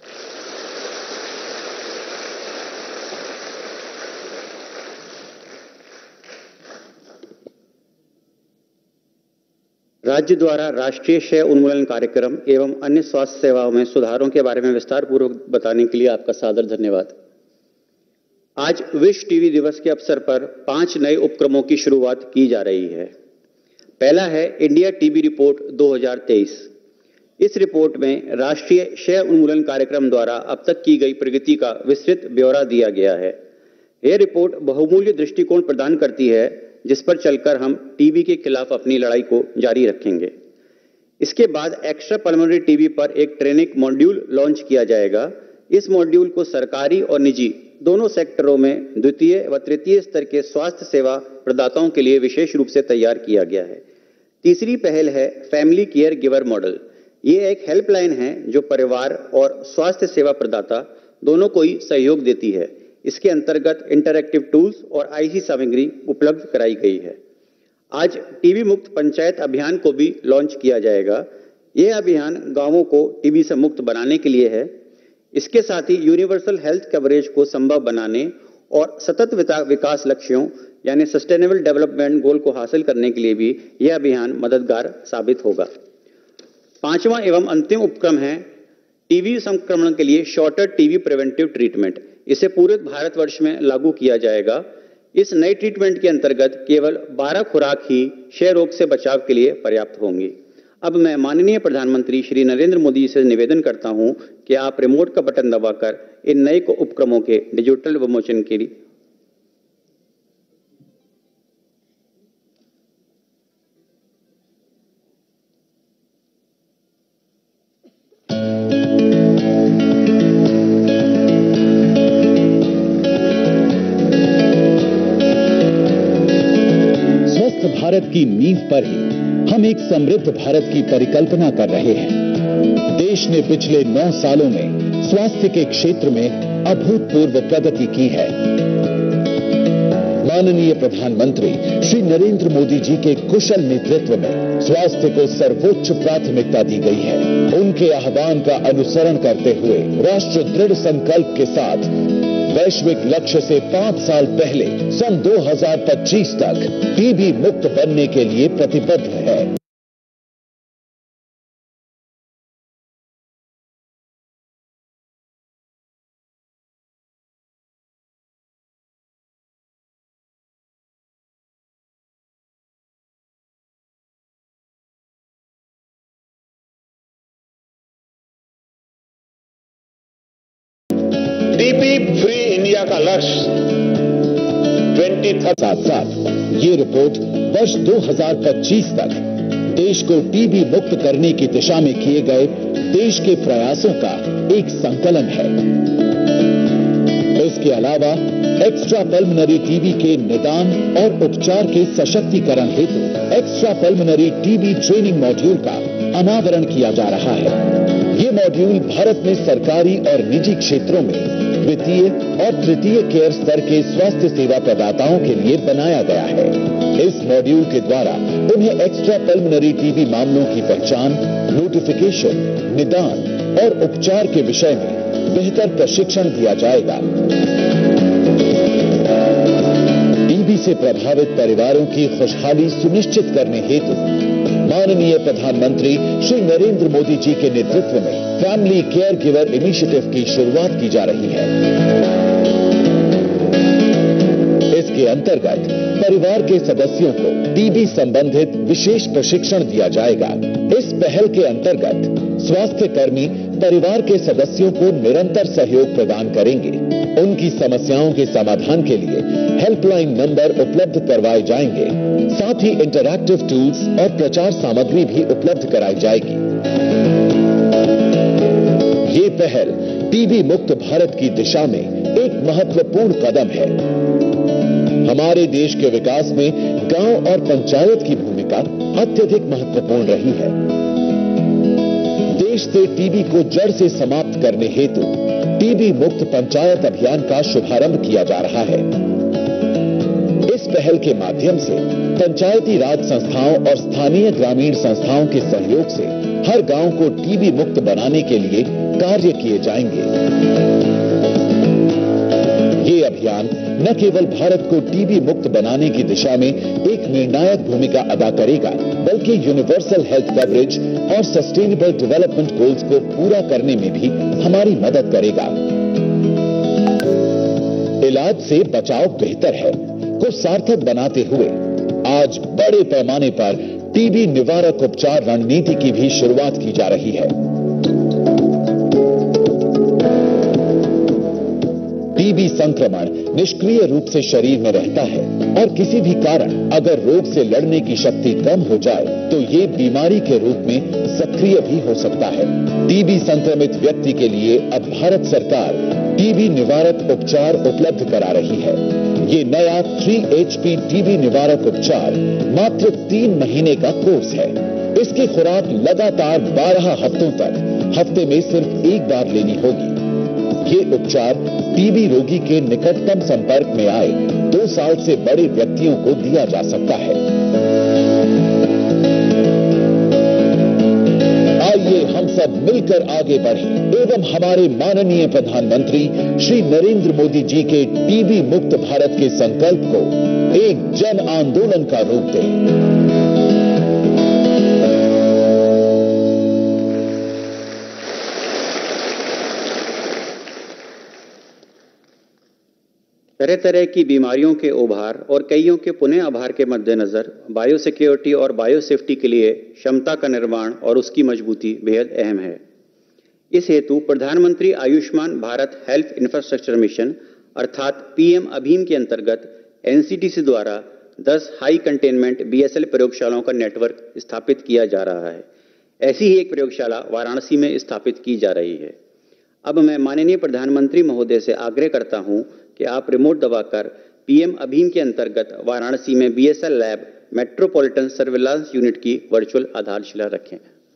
[SPEAKER 4] राज्य द्वारा राष्ट्रीय क्षय उन्मूलन कार्यक्रम एवं अन्य स्वास्थ्य सेवाओं में सुधारों के बारे में विस्तार पूर्वक बताने के लिए आपका सादर धन्यवाद। आज विश्व टीबी दिवस के अवसर पर पांच नए उपक्रमों की शुरुआत की जा रही है। पहला है इंडिया टीबी रिपोर्ट दो हज़ार तेईस। इस रिपोर्ट में राष्ट्रीय क्षय उन्मूलन कार्यक्रम द्वारा अब तक की गई प्रगति का विस्तृत ब्यौरा दिया गया है। यह रिपोर्ट बहुमूल्य दृष्टिकोण प्रदान करती है जिस पर चलकर हम टीबी के खिलाफ अपनी लड़ाई को जारी रखेंगे। इसके बाद एक्स्ट्रा पल्मोनरी टीबी पर एक ट्रेनिंग मॉड्यूल लॉन्च किया जाएगा। इस मॉड्यूल को सरकारी और निजी दोनों सेक्टरों में द्वितीय व तृतीय स्तर के स्वास्थ्य सेवा प्रदाताओं के लिए विशेष रूप से तैयार किया गया है। तीसरी पहल है फैमिली केयर गिवर मॉडल। ये एक हेल्पलाइन है जो परिवार और स्वास्थ्य सेवा प्रदाता दोनों को ही सहयोग देती है। इसके अंतर्गत इंटरैक्टिव टूल्स और आईसी सामग्री उपलब्ध कराई गई है। आज टीबी मुक्त पंचायत अभियान को भी लॉन्च किया जाएगा। यह अभियान गांवों को टीबी से मुक्त बनाने के लिए है। इसके साथ ही यूनिवर्सल हेल्थ कवरेज को संभव बनाने और सतत विकास लक्ष्यों यानी सस्टेनेबल डेवलपमेंट गोल को हासिल करने के लिए भी यह अभियान मददगार साबित होगा। पांचवा एवं अंतिम उपक्रम है टीबी संक्रमण के लिए शॉर्टर टीबी प्रिवेंटिव ट्रीटमेंट। इसे पूरे भारतवर्ष में लागू किया जाएगा। इस नए ट्रीटमेंट के अंतर्गत केवल बारह खुराक ही क्षय रोग से बचाव के लिए पर्याप्त होंगी। अब मैं माननीय प्रधानमंत्री श्री नरेंद्र मोदी से निवेदन करता हूं कि आप रिमोट का बटन दबाकर इन नए उपक्रमों के डिजिटल विमोचन के लिए
[SPEAKER 6] भारत की नींव पर ही हम एक समृद्ध भारत की परिकल्पना कर रहे हैं। देश ने पिछले नौ सालों में स्वास्थ्य के क्षेत्र में अभूतपूर्व प्रगति की है। माननीय प्रधानमंत्री श्री नरेंद्र मोदी जी के कुशल नेतृत्व में स्वास्थ्य को सर्वोच्च प्राथमिकता दी गई है। उनके आह्वान का अनुसरण करते हुए राष्ट्र दृढ़ संकल्प के साथ वैश्विक लक्ष्य से पांच साल पहले सन दो हज़ार पच्चीस तक टीबी मुक्त बनने के लिए प्रतिबद्ध है।
[SPEAKER 7] टीबी फ्री इंडिया का लक्ष्य बीस
[SPEAKER 6] साथ साथ ये रिपोर्ट वर्ष दो हज़ार पच्चीस तक देश को टीबी मुक्त करने की दिशा में किए गए देश के प्रयासों का एक संकलन है। इसके अलावा एक्स्ट्रा पल्मोनरी टीबी के निदान और उपचार के सशक्तिकरण हेतु extra pulmonary TB training module का अनावरण किया जा रहा है। ये मॉड्यूल भारत में सरकारी और निजी क्षेत्रों में द्वितीय और तृतीय केयर स्तर के स्वास्थ्य सेवा प्रदाताओं के लिए बनाया गया है। इस मॉड्यूल के द्वारा उन्हें एक्स्ट्रा पल्मोनरी टीबी मामलों की पहचान, नोटिफिकेशन, निदान और उपचार के विषय में बेहतर प्रशिक्षण दिया जाएगा। टीबी से प्रभावित परिवारों की खुशहाली सुनिश्चित करने हेतु माननीय प्रधानमंत्री श्री नरेंद्र मोदी जी के नेतृत्व में फैमिली केयर गिवर इनिशिएटिव की शुरुआत की जा रही है। इसके अंतर्गत परिवार के सदस्यों को टीबी संबंधित विशेष प्रशिक्षण दिया जाएगा। इस पहल के अंतर्गत स्वास्थ्य कर्मी परिवार के सदस्यों को निरंतर सहयोग प्रदान करेंगे। उनकी समस्याओं के समाधान के लिए हेल्पलाइन नंबर उपलब्ध करवाए जाएंगे। साथ ही इंटरैक्टिव टूल्स और प्रचार सामग्री भी उपलब्ध कराई जाएगी। ये पहल टीबी मुक्त भारत की दिशा में एक महत्वपूर्ण कदम है। हमारे देश के विकास में गांव और पंचायत की भूमिका अत्यधिक महत्वपूर्ण रही है। देश से टीबी को जड़ से समाप्त करने हेतु टीबी मुक्त पंचायत अभियान का शुभारंभ किया जा रहा है। इस पहल के माध्यम से पंचायती राज संस्थाओं और स्थानीय ग्रामीण संस्थाओं के सहयोग से हर गांव को टीबी मुक्त बनाने के लिए कार्य किए जाएंगे। ये अभियान न केवल भारत को टीबी मुक्त बनाने की दिशा में एक निर्णायक भूमिका अदा करेगा, बल्कि यूनिवर्सल हेल्थ कवरेज और सस्टेनेबल डेवलपमेंट गोल्स को पूरा करने में भी हमारी मदद करेगा। इलाज से बचाव बेहतर है को सार्थक बनाते हुए आज बड़े पैमाने पर टीबी निवारक उपचार रणनीति की भी शुरुआत की जा रही है। टीबी संक्रमण निष्क्रिय रूप से शरीर में रहता है और किसी भी कारण अगर रोग से लड़ने की शक्ति कम हो जाए तो ये बीमारी के रूप में सक्रिय भी हो सकता है। टीबी संक्रमित व्यक्ति के लिए अब भारत सरकार टीबी निवारक उपचार उपलब्ध करा रही है। ये नया थ्री एच पी टीबी निवारक उपचार मात्र तीन महीने का कोर्स है। इसकी खुराक लगातार बारह हफ्तों तक हफ्ते में सिर्फ एक बार लेनी होगी। ये उपचार टीबी रोगी के निकटतम संपर्क में आए दो साल से बड़े व्यक्तियों को दिया जा सकता है। आइए हम सब मिलकर आगे बढ़ें एवं हमारे माननीय प्रधानमंत्री श्री नरेंद्र मोदी जी के टीबी मुक्त भारत के संकल्प को एक जन आंदोलन का रूप दें।
[SPEAKER 4] तरह तरह की बीमारियों के उभार और कईयों के पुनः आभार के मद्देनजर बायोसिक्योरिटी और बायोसेफ्टी के लिए क्षमता का निर्माण और उसकी मजबूती बेहद अहम है। इस हेतु प्रधानमंत्री Ayushman Bharat health infrastructure mission अर्थात पीएम अभीम के अंतर्गत एनसीटीसी द्वारा दस हाई कंटेनमेंट बीएसएल प्रयोगशालाओं का नेटवर्क स्थापित किया जा रहा है। ऐसी ही एक प्रयोगशाला वाराणसी में स्थापित की जा रही है। अब मैं माननीय प्रधानमंत्री महोदय से आग्रह करता हूं कि आप रिमोट दबाकर पीएम अभीम के अंतर्गत वाराणसी में BSL lab metropolitan surveillance unit की वर्चुअल आधारशिला रखें।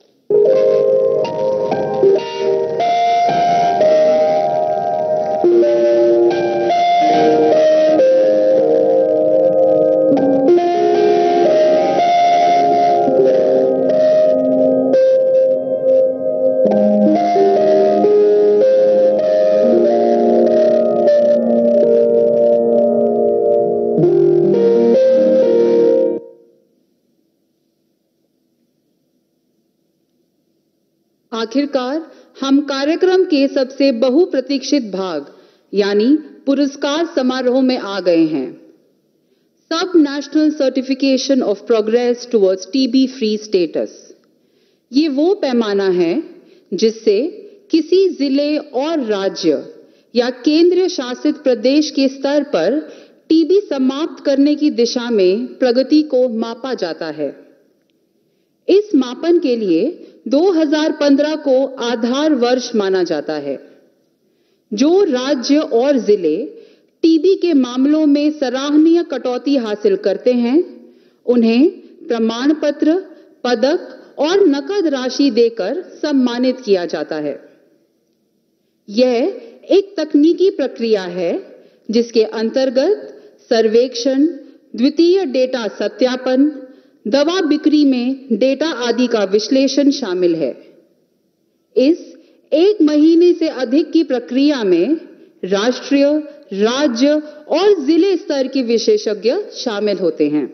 [SPEAKER 3] आखिरकार हम कार्यक्रम के सबसे बहुप्रतीक्षित भाग यानी पुरस्कार समारोह में आ गए हैं। सब national certification of progress towards TB free status. ये वो पैमाना है जिससे किसी जिले और राज्य या केंद्र शासित प्रदेश के स्तर पर टीबी समाप्त करने की दिशा में प्रगति को मापा जाता है। इस मापन के लिए दो हज़ार पंद्रह को आधार वर्ष माना जाता है। जो राज्य और जिले टीबी के मामलों में सराहनीय कटौती हासिल करते हैं, उन्हें प्रमाण पत्र, पदक और नकद राशि देकर सम्मानित किया जाता है। यह एक तकनीकी प्रक्रिया है जिसके अंतर्गत सर्वेक्षण, द्वितीय डेटा सत्यापन, दवा बिक्री में डेटा आदि का विश्लेषण शामिल है। इस एक महीने से अधिक की प्रक्रिया में राष्ट्रीय, राज्य और जिले स्तर के विशेषज्ञ शामिल होते हैं।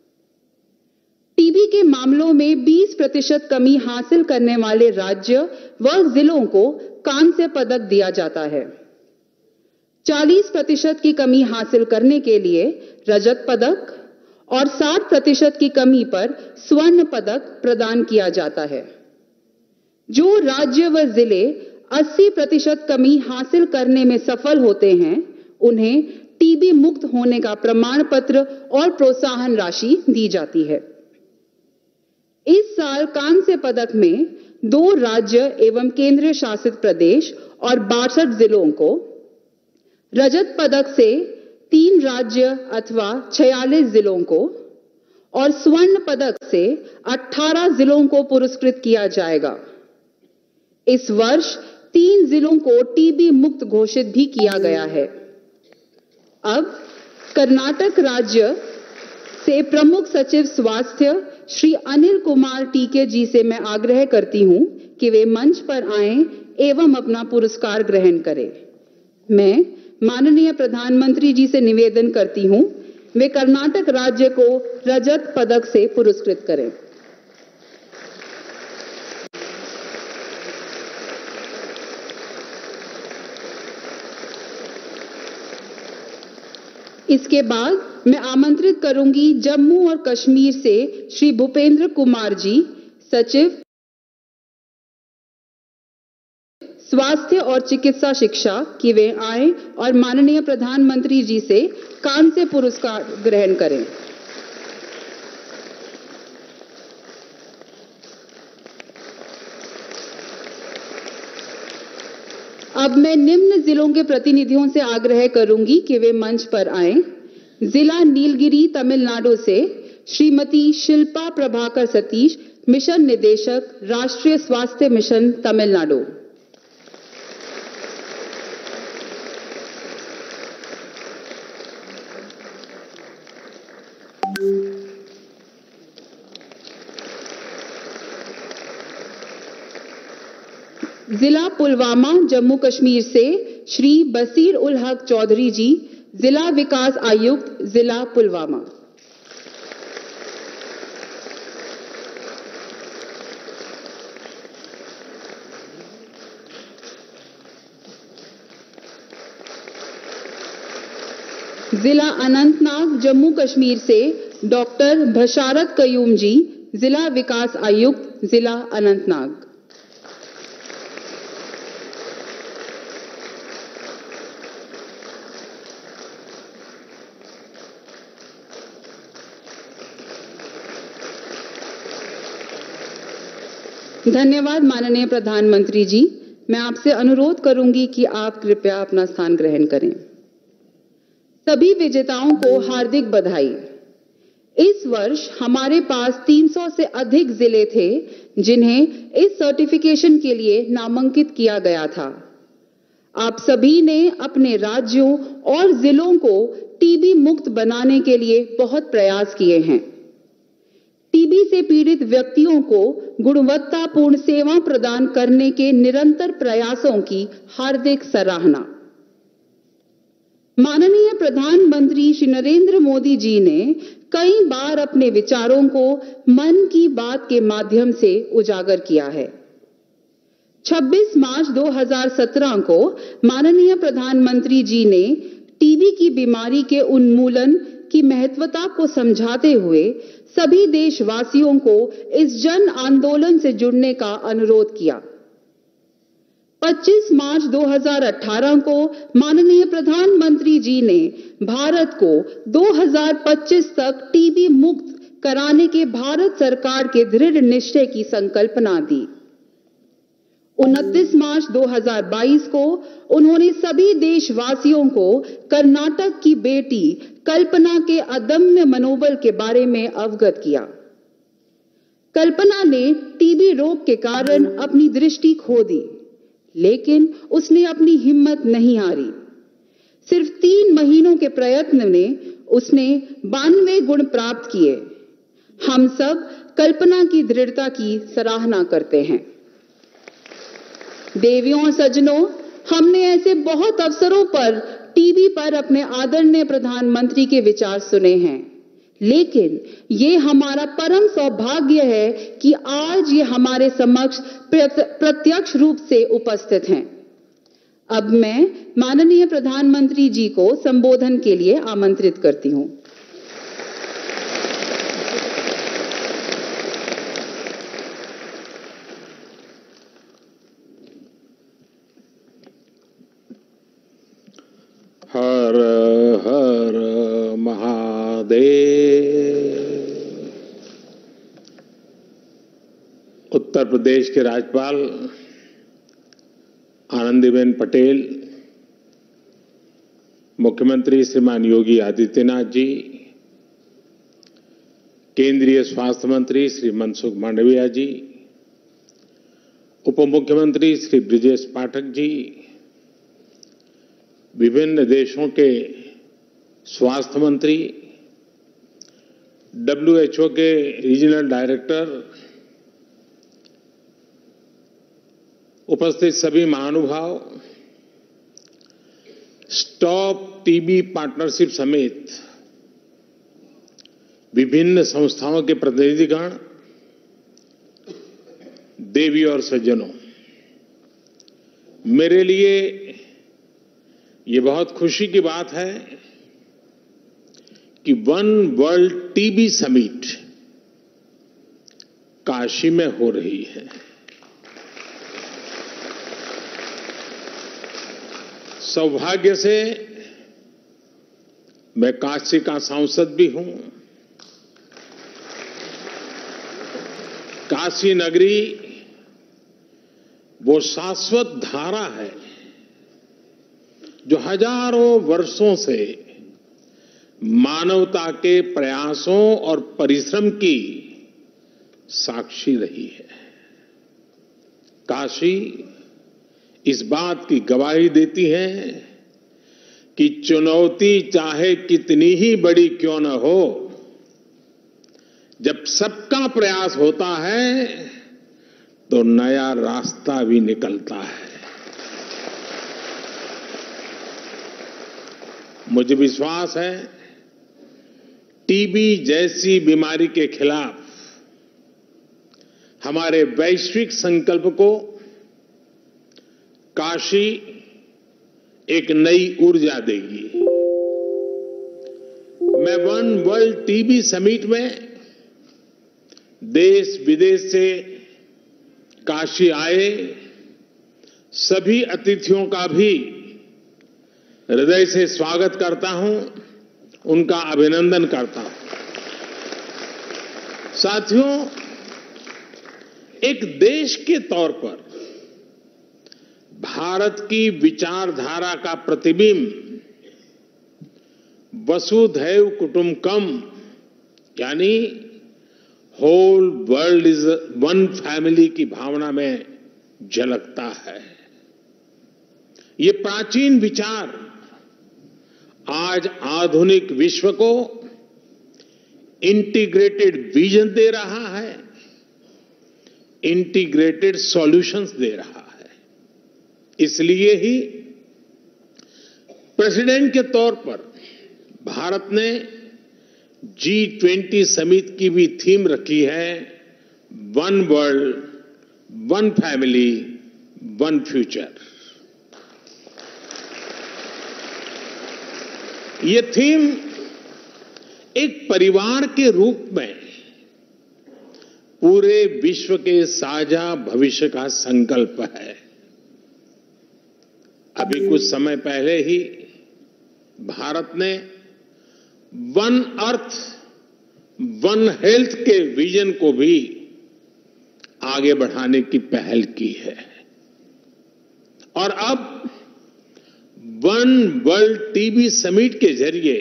[SPEAKER 3] टीबी के मामलों में बीस प्रतिशत कमी हासिल करने वाले राज्य व जिलों को कांस्य पदक दिया जाता है। चालीस प्रतिशत की कमी हासिल करने के लिए रजत पदक और साठ प्रतिशत की कमी पर स्वर्ण पदक प्रदान किया जाता है। जो राज्य व जिले अस्सी प्रतिशत कमी हासिल करने में सफल होते हैं, उन्हें टीबी मुक्त होने का प्रमाण पत्र और प्रोत्साहन राशि दी जाती है। इस साल कांस्य पदक में दो राज्य एवं केंद्र शासित प्रदेश और बासठ जिलों को, रजत पदक से तीन राज्य अथवा छियालीस जिलों को और स्वर्ण पदक से अठारह जिलों को पुरस्कृत किया जाएगा। इस वर्ष तीन जिलों को टीबी मुक्त घोषित भी किया गया है। अब कर्नाटक राज्य से प्रमुख सचिव स्वास्थ्य श्री अनिल कुमार टीके जी से मैं आग्रह करती हूं कि वे मंच पर आएं एवं अपना पुरस्कार ग्रहण करें। मैं माननीय प्रधानमंत्री जी से निवेदन करती हूं, वे कर्नाटक राज्य को रजत पदक से पुरस्कृत करें। इसके बाद मैं आमंत्रित करूंगी जम्मू और कश्मीर से श्री भूपेंद्र कुमार जी, सचिव स्वास्थ्य और चिकित्सा शिक्षा, कि वे आए और माननीय प्रधानमंत्री जी से कांस्य पुरस्कार ग्रहण करें। अब मैं निम्न जिलों के प्रतिनिधियों से आग्रह करूंगी कि वे मंच पर आएं। जिला नीलगिरी तमिलनाडु से श्रीमती शिल्पा प्रभाकर सतीश, मिशन निदेशक, राष्ट्रीय स्वास्थ्य मिशन तमिलनाडु। जिला पुलवामा जम्मू कश्मीर से श्री बसीर उल हक चौधरी जी, जिला विकास आयुक्त, जिला पुलवामा। जिला अनंतनाग जम्मू कश्मीर से डॉक्टर बशारत कयूम जी, जिला विकास आयुक्त, जिला अनंतनाग। धन्यवाद माननीय प्रधानमंत्री जी। मैं आपसे अनुरोध करूंगी कि आप कृपया अपना स्थान ग्रहण करें। सभी विजेताओं को हार्दिक बधाई। इस वर्ष हमारे पास तीन सौ से अधिक जिले थे जिन्हें इस सर्टिफिकेशन के लिए नामांकित किया गया था। आप सभी ने अपने राज्यों और जिलों को टीबी मुक्त बनाने के लिए बहुत प्रयास किए हैं। टीबी से पीड़ित व्यक्तियों को गुणवत्तापूर्ण सेवा प्रदान करने के निरंतर प्रयासों की हार्दिक सराहना। माननीय प्रधानमंत्री श्री नरेंद्र मोदी जी ने कई बार अपने विचारों को मन की बात के माध्यम से उजागर किया है। छब्बीस मार्च दो हज़ार सत्रह को माननीय प्रधानमंत्री जी ने टीबी की बीमारी के उन्मूलन की महत्वता को समझाते हुए सभी देशवासियों को इस जन आंदोलन से जुड़ने का अनुरोध किया। पच्चीस मार्च दो हज़ार अठारह को माननीय प्रधानमंत्री जी ने भारत को दो हज़ार पच्चीस तक टीबी मुक्त कराने के भारत सरकार के दृढ़ निश्चय की संकल्पना दी। उनतीस मार्च दो हज़ार बाईस को उन्होंने सभी देशवासियों को कर्नाटक की बेटी कल्पना के अदम्य मनोबल के बारे में अवगत किया। कल्पना ने टीबी रोग के कारण अपनी दृष्टि खो दी, लेकिन उसने अपनी हिम्मत नहीं हारी। सिर्फ तीन महीनों के प्रयत्न में उसने बानवे गुण प्राप्त किए। हम सब कल्पना की दृढ़ता की सराहना करते हैं। देवियों और सज्जनों, हमने ऐसे बहुत अवसरों पर टीबी पर अपने आदरणीय प्रधानमंत्री के विचार सुने हैं, लेकिन ये हमारा परम सौभाग्य है कि आज ये हमारे समक्ष प्रत्यक्ष रूप से उपस्थित हैं। अब मैं माननीय प्रधानमंत्री जी को संबोधन के लिए आमंत्रित करती हूं।
[SPEAKER 7] हर हर महादेव। उत्तर प्रदेश के राज्यपाल आनंदीबेन पटेल, मुख्यमंत्री श्रीमान योगी आदित्यनाथ जी, केंद्रीय स्वास्थ्य मंत्री श्री मनसुख मांडविया जी, उप मुख्यमंत्री श्री ब्रिजेश पाठक जी, विभिन्न देशों के स्वास्थ्य मंत्री, डब्ल्यू एच ओ के रीजनल डायरेक्टर, उपस्थित सभी महानुभाव, स्टॉप टीबी पार्टनरशिप समेत विभिन्न संस्थाओं के प्रतिनिधिगण, देवी और सज्जनों, मेरे लिए ये बहुत खुशी की बात है कि one world TB summit Kashi में हो रही है। सौभाग्य से मैं काशी का सांसद भी हूं। काशी नगरी वो शाश्वत धारा है जो हजारों वर्षों से मानवता के प्रयासों और परिश्रम की साक्षी रही है। काशी इस बात की गवाही देती है कि चुनौती चाहे कितनी ही बड़ी क्यों न हो, जब सबका प्रयास होता है तो नया रास्ता भी निकलता है। मुझे विश्वास है टीबी जैसी बीमारी के खिलाफ हमारे वैश्विक संकल्प को काशी एक नई ऊर्जा देगी। मैं वन वर्ल्ड टीबी समिट में देश विदेश से काशी आए सभी अतिथियों का भी हृदय से स्वागत करता हूं, उनका अभिनंदन करता हूं। साथियों, एक देश के तौर पर भारत की विचारधारा का प्रतिबिंब वसुधैव कुटुंबकम यानी whole world is one family की भावना में झलकता है। ये प्राचीन विचार आज आधुनिक विश्व को इंटीग्रेटेड विजन दे रहा है, इंटीग्रेटेड सॉल्यूशंस दे रहा है। इसलिए ही प्रेसिडेंट के तौर पर भारत ने जी ट्वेंटी समिट की भी थीम रखी है, one world, one family, one future. ये थीम एक परिवार के रूप में पूरे विश्व के साझा भविष्य का संकल्प है। अभी कुछ समय पहले ही भारत ने वन अर्थ, वन हेल्थ के विजन को भी आगे बढ़ाने की पहल की है और अब वन वर्ल्ड टीबी समिट के जरिए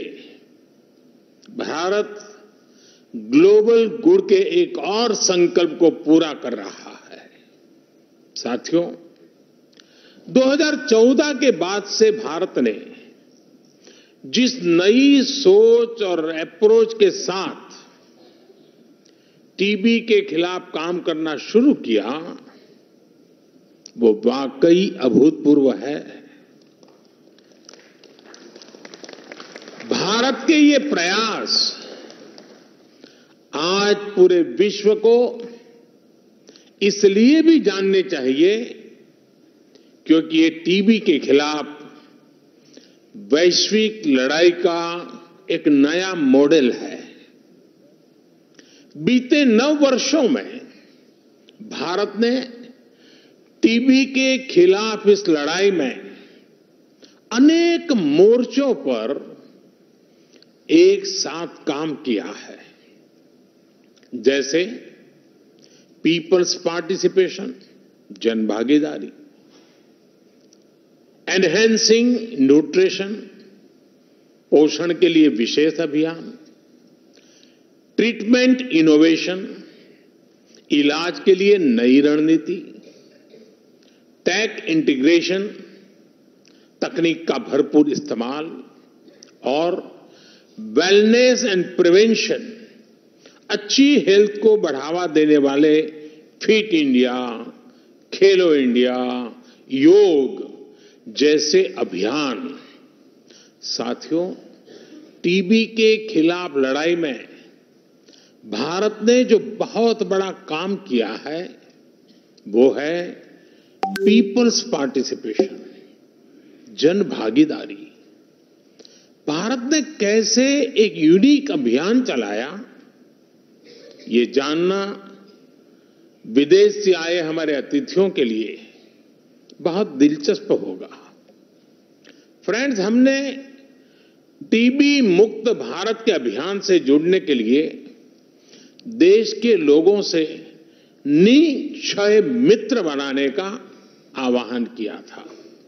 [SPEAKER 7] भारत ग्लोबल गुड के एक और संकल्प को पूरा कर रहा है। साथियों, दो हज़ार चौदह के बाद से भारत ने जिस नई सोच और अप्रोच के साथ टीबी के खिलाफ काम करना शुरू किया, वो वाकई अभूतपूर्व है। भारत के ये प्रयास आज पूरे विश्व को इसलिए भी जानने चाहिए क्योंकि ये टीबी के खिलाफ वैश्विक लड़ाई का एक नया मॉडल है। बीते नौ वर्षों में भारत ने टीबी के खिलाफ इस लड़ाई में अनेक मोर्चों पर एक साथ काम किया है, जैसे पीपल्स पार्टिसिपेशन, जन भागीदारी, एनहेंसिंग न्यूट्रिशन, पोषण के लिए विशेष अभियान, ट्रीटमेंट इनोवेशन, इलाज के लिए नई रणनीति, टेक इंटीग्रेशन, तकनीक का भरपूर इस्तेमाल और वेलनेस एंड प्रिवेंशन, अच्छी हेल्थ को बढ़ावा देने वाले फिट इंडिया, खेलो इंडिया, योग जैसे अभियान। साथियों, टीबी के खिलाफ लड़ाई में भारत ने जो बहुत बड़ा काम किया है वो है पीपल्स पार्टिसिपेशन, जन भागीदारी। भारत ने कैसे एक यूनिक अभियान चलाया, ये जानना विदेश से आए हमारे अतिथियों के लिए बहुत दिलचस्प होगा। फ्रेंड्स, हमने टीबी मुक्त भारत के अभियान से जुड़ने के लिए देश के लोगों से निक्षय मित्र बनाने का आह्वान किया था।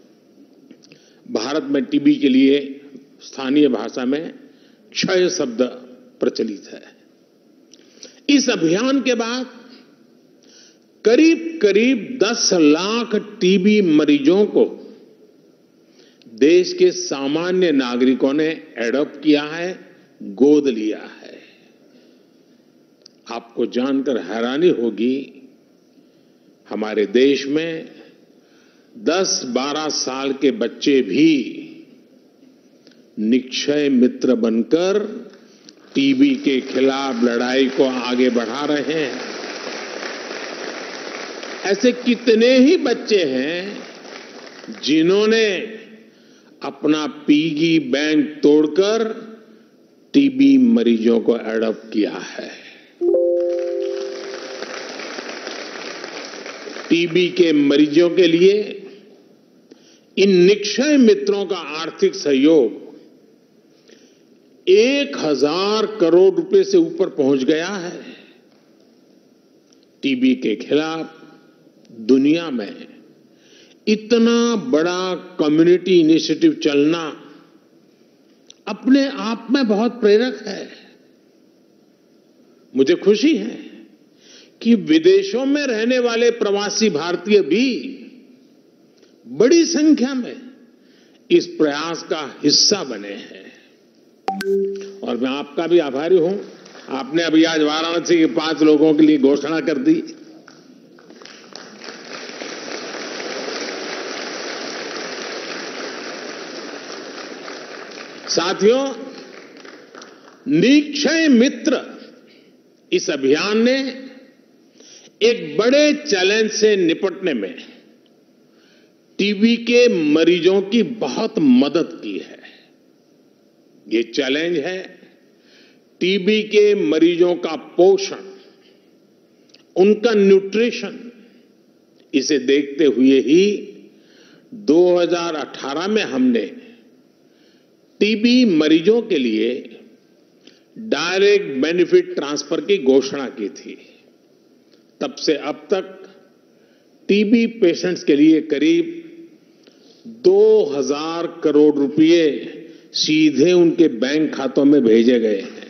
[SPEAKER 7] भारत में टीबी के लिए स्थानीय भाषा में क्षय शब्द प्रचलित है। इस अभियान के बाद करीब करीब दस लाख टीबी मरीजों को देश के सामान्य नागरिकों ने एडॉप्ट किया है, गोद लिया है। आपको जानकर हैरानी होगी, हमारे देश में दस बारह साल के बच्चे भी निक्षय मित्र बनकर टीबी के खिलाफ लड़ाई को आगे बढ़ा रहे हैं। ऐसे कितने ही बच्चे हैं जिन्होंने अपना पिगी बैंक तोड़कर टीबी मरीजों को एडॉप्ट किया है। टीबी के मरीजों के लिए इन निक्षय मित्रों का आर्थिक सहयोग एक हजार करोड़ रुपए से ऊपर पहुंच गया है। टीबी के खिलाफ दुनिया में इतना बड़ा कम्युनिटी इनिशिएटिव चलना अपने आप में बहुत प्रेरक है। मुझे खुशी है कि विदेशों में रहने वाले प्रवासी भारतीय भी बड़ी संख्या में इस प्रयास का हिस्सा बने हैं और मैं आपका भी आभारी हूं। आपने अभी आज वाराणसी के पांच लोगों के लिए घोषणा कर दी। साथियों, निक्षय मित्र इस अभियान ने एक बड़े चैलेंज से निपटने में टीबी के मरीजों की बहुत मदद की है। ये चैलेंज है टीबी के मरीजों का पोषण, उनका न्यूट्रिशन। इसे देखते हुए ही दो हज़ार अठारह में हमने टीबी मरीजों के लिए डायरेक्ट बेनिफिट ट्रांसफर की घोषणा की थी। तब से अब तक टीबी पेशेंट्स के लिए करीब दो हज़ार करोड़ रुपए सीधे उनके बैंक खातों में भेजे गए हैं।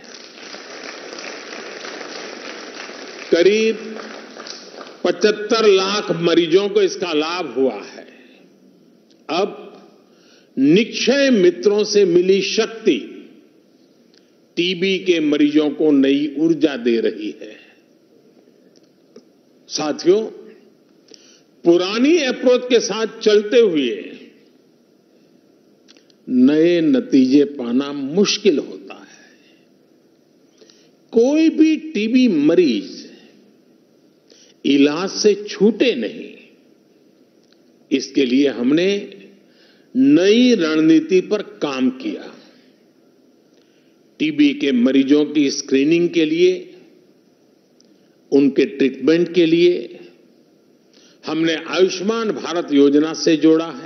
[SPEAKER 7] करीब पचहत्तर लाख मरीजों को इसका लाभ हुआ है। अब निक्षय मित्रों से मिली शक्ति टीबी के मरीजों को नई ऊर्जा दे रही है। साथियों, पुरानी अप्रोच के साथ चलते हुए नए नतीजे पाना मुश्किल होता है। कोई भी टीबी मरीज इलाज से छूटे नहीं, इसके लिए हमने नई रणनीति पर काम किया। टीबी के मरीजों की स्क्रीनिंग के लिए, उनके ट्रीटमेंट के लिए हमने आयुष्मान भारत योजना से जोड़ा है।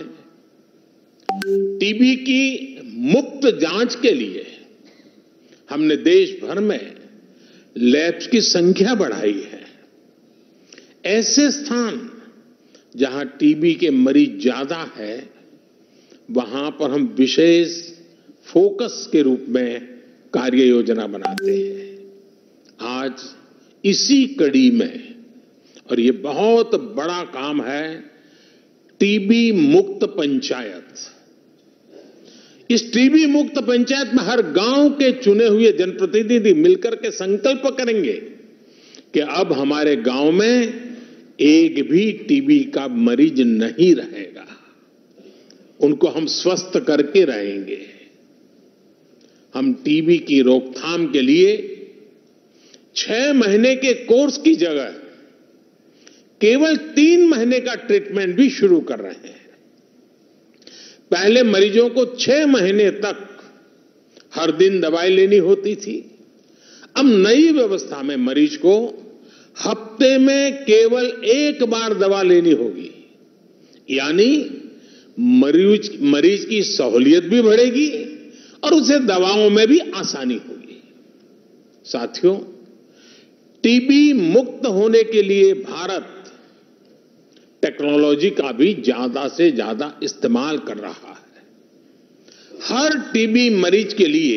[SPEAKER 7] टीबी की मुफ्त जांच के लिए हमने देश भर में लैब्स की संख्या बढ़ाई है। ऐसे स्थान जहां टीबी के मरीज ज्यादा है, वहां पर हम विशेष फोकस के रूप में कार्य योजना बनाते हैं। आज इसी कड़ी में, और ये बहुत बड़ा काम है, टीबी मुक्त पंचायत। इस टीबी मुक्त पंचायत में हर गांव के चुने हुए जनप्रतिनिधि मिलकर के संकल्प करेंगे कि अब हमारे गांव में एक भी टीबी का मरीज नहीं रहेगा, उनको हम स्वस्थ करके रहेंगे। हम टीबी की रोकथाम के लिए छह महीने के कोर्स की जगह केवल तीन महीने का ट्रीटमेंट भी शुरू कर रहे हैं। पहले मरीजों को छह महीने तक हर दिन दवाई लेनी होती थी। अब नई व्यवस्था में मरीज को हफ्ते में केवल एक बार दवा लेनी होगी, यानी मरीज मरीज की सहूलियत भी बढ़ेगी और उसे दवाओं में भी आसानी होगी। साथियों, टीबी मुक्त होने के लिए भारत टेक्नोलॉजी का भी ज्यादा से ज्यादा इस्तेमाल कर रहा है। हर टीबी मरीज के लिए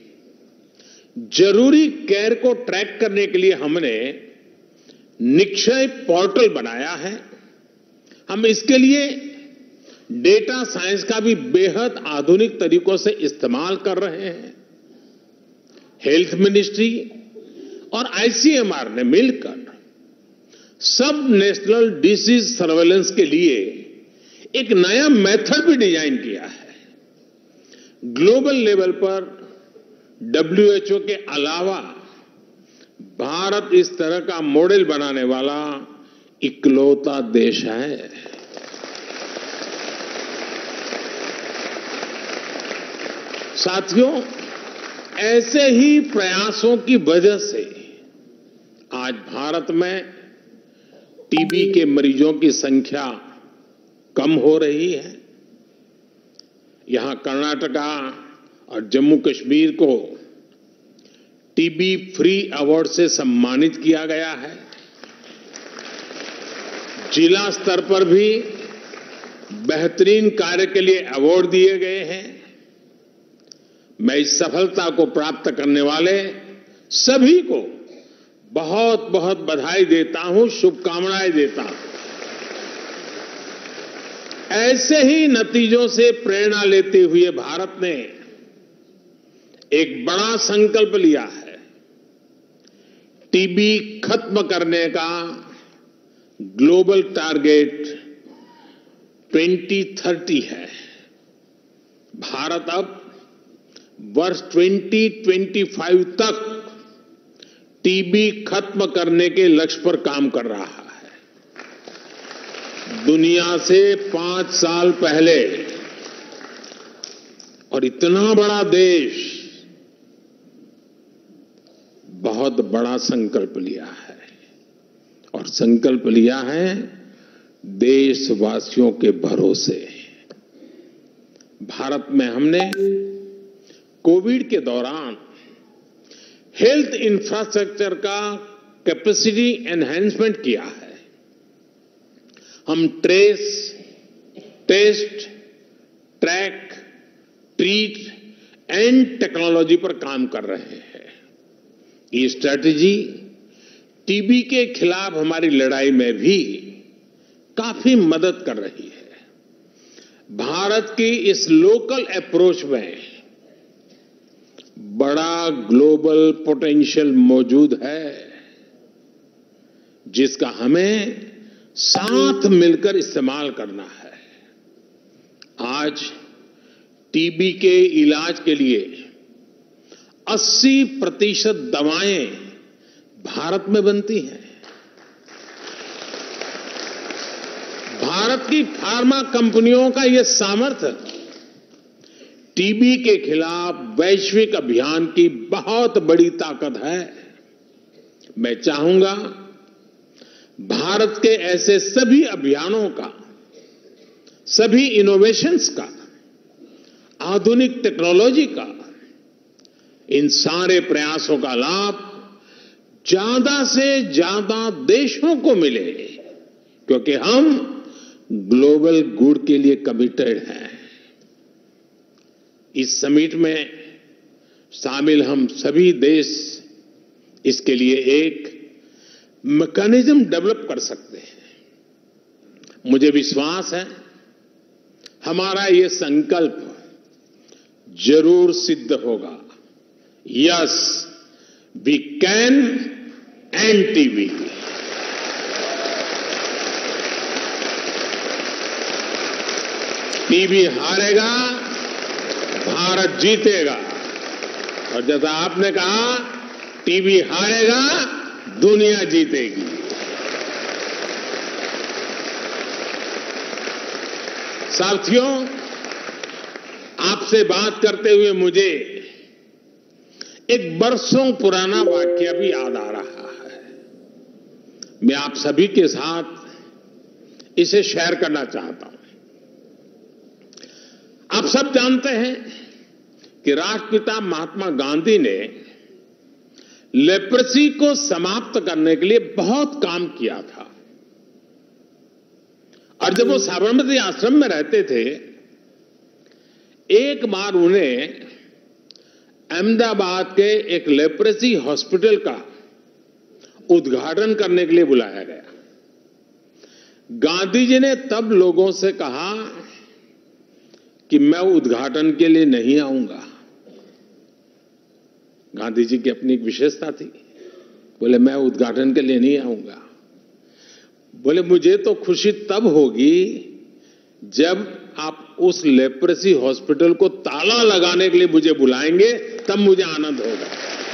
[SPEAKER 7] जरूरी केयर को ट्रैक करने के लिए हमने निक्षय पोर्टल बनाया है। हम इसके लिए डेटा साइंस का भी बेहद आधुनिक तरीकों से इस्तेमाल कर रहे हैं। हेल्थ मिनिस्ट्री और आईसीएमआर ने मिलकर सब नेशनल डिसीज सर्वेलेंस के लिए एक नया मेथड भी डिजाइन किया है। ग्लोबल लेवल पर डब्ल्यूएचओ के अलावा भारत इस तरह का मॉडल बनाने वाला इकलौता देश है। साथियों, ऐसे ही प्रयासों की वजह से आज भारत में टीबी के मरीजों की संख्या कम हो रही है। यहां कर्नाटका और जम्मू कश्मीर को टीबी फ्री अवार्ड से सम्मानित किया गया है। जिला स्तर पर भी बेहतरीन कार्य के लिए अवार्ड दिए गए हैं। मैं इस सफलता को प्राप्त करने वाले सभी को बहुत बहुत बधाई देता हूं, शुभकामनाएं देता हूं। ऐसे ही नतीजों से प्रेरणा लेते हुए भारत ने एक बड़ा संकल्प लिया है। टीबी खत्म करने का ग्लोबल टारगेट ट्वेंटी थर्टी है। भारत अब वर्ष ट्वेंटी ट्वेंटी फाइव तक टीबी खत्म करने के लक्ष्य पर काम कर रहा है। दुनिया से पांच साल पहले, और इतना बड़ा देश बहुत बड़ा संकल्प लिया है, और संकल्प लिया है देशवासियों के भरोसे। भारत में हमने कोविड के दौरान हेल्थ इंफ्रास्ट्रक्चर का कैपेसिटी एनहेंसमेंट किया है। हम trace, test, track, treat and technology पर काम कर रहे हैं। ये स्ट्रैटेजी टीबी के खिलाफ हमारी लड़ाई में भी काफी मदद कर रही है। भारत की इस लोकल अप्रोच में बड़ा ग्लोबल पोटेंशियल मौजूद है, जिसका हमें साथ मिलकर इस्तेमाल करना है। आज टीबी के इलाज के लिए अस्सी प्रतिशत दवाएं भारत में बनती हैं। भारत की फार्मा कंपनियों का यह सामर्थ्य टीबी के खिलाफ वैश्विक अभियान की बहुत बड़ी ताकत है। मैं चाहूंगा भारत के ऐसे सभी अभियानों का, सभी इनोवेशंस का, आधुनिक टेक्नोलॉजी का, इन सारे प्रयासों का लाभ ज्यादा से ज्यादा देशों को मिले, क्योंकि हम ग्लोबल गुड के लिए कमिटेड हैं। इस समिट में शामिल हम सभी देश इसके लिए एक मैकेनिज्म डेवलप कर सकते हैं। मुझे विश्वास है हमारा ये संकल्प जरूर सिद्ध होगा। Yes, we can end TB. TB हारेगा, भारत जीतेगा। और जैसा आपने कहा, टीबी हारेगा, दुनिया जीतेगी। साथियों, आपसे बात करते हुए मुझे एक बरसों पुराना वाक्य भी याद आ रहा है। मैं आप सभी के साथ इसे शेयर करना चाहता हूं। आप सब जानते हैं कि राष्ट्रपिता महात्मा गांधी ने लेप्रेसी को समाप्त करने के लिए बहुत काम किया था। और जब वो साबरमती आश्रम में रहते थे, एक बार उन्हें अहमदाबाद के एक लेप्रेसी हॉस्पिटल का उद्घाटन करने के लिए बुलाया गया। गांधी जी ने तब लोगों से कहा कि मैं उद्घाटन के लिए नहीं आऊंगा। गांधी जी की अपनी एक विशेषता थी। बोले मैं उद्घाटन के लिए नहीं आऊंगा। बोले मुझे तो खुशी तब होगी जब आप उस लेप्रेसी हॉस्पिटल को ताला लगाने के लिए मुझे बुलाएंगे, तब मुझे आनंद होगा।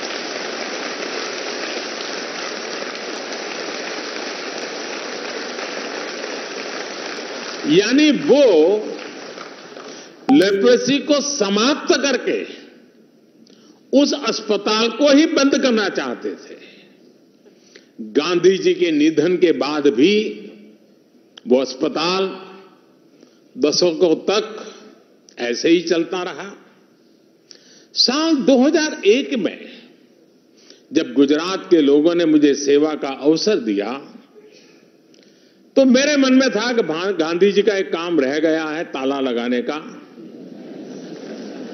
[SPEAKER 7] यानी वो लेप्रेसी को समाप्त करके उस अस्पताल को ही बंद करना चाहते थे। गांधी जी के निधन के बाद भी वो अस्पताल दशकों तक ऐसे ही चलता रहा। साल दो हज़ार एक में जब गुजरात के लोगों ने मुझे सेवा का अवसर दिया, तो मेरे मन में था कि गांधी जी का एक काम रह गया है, ताला लगाने का।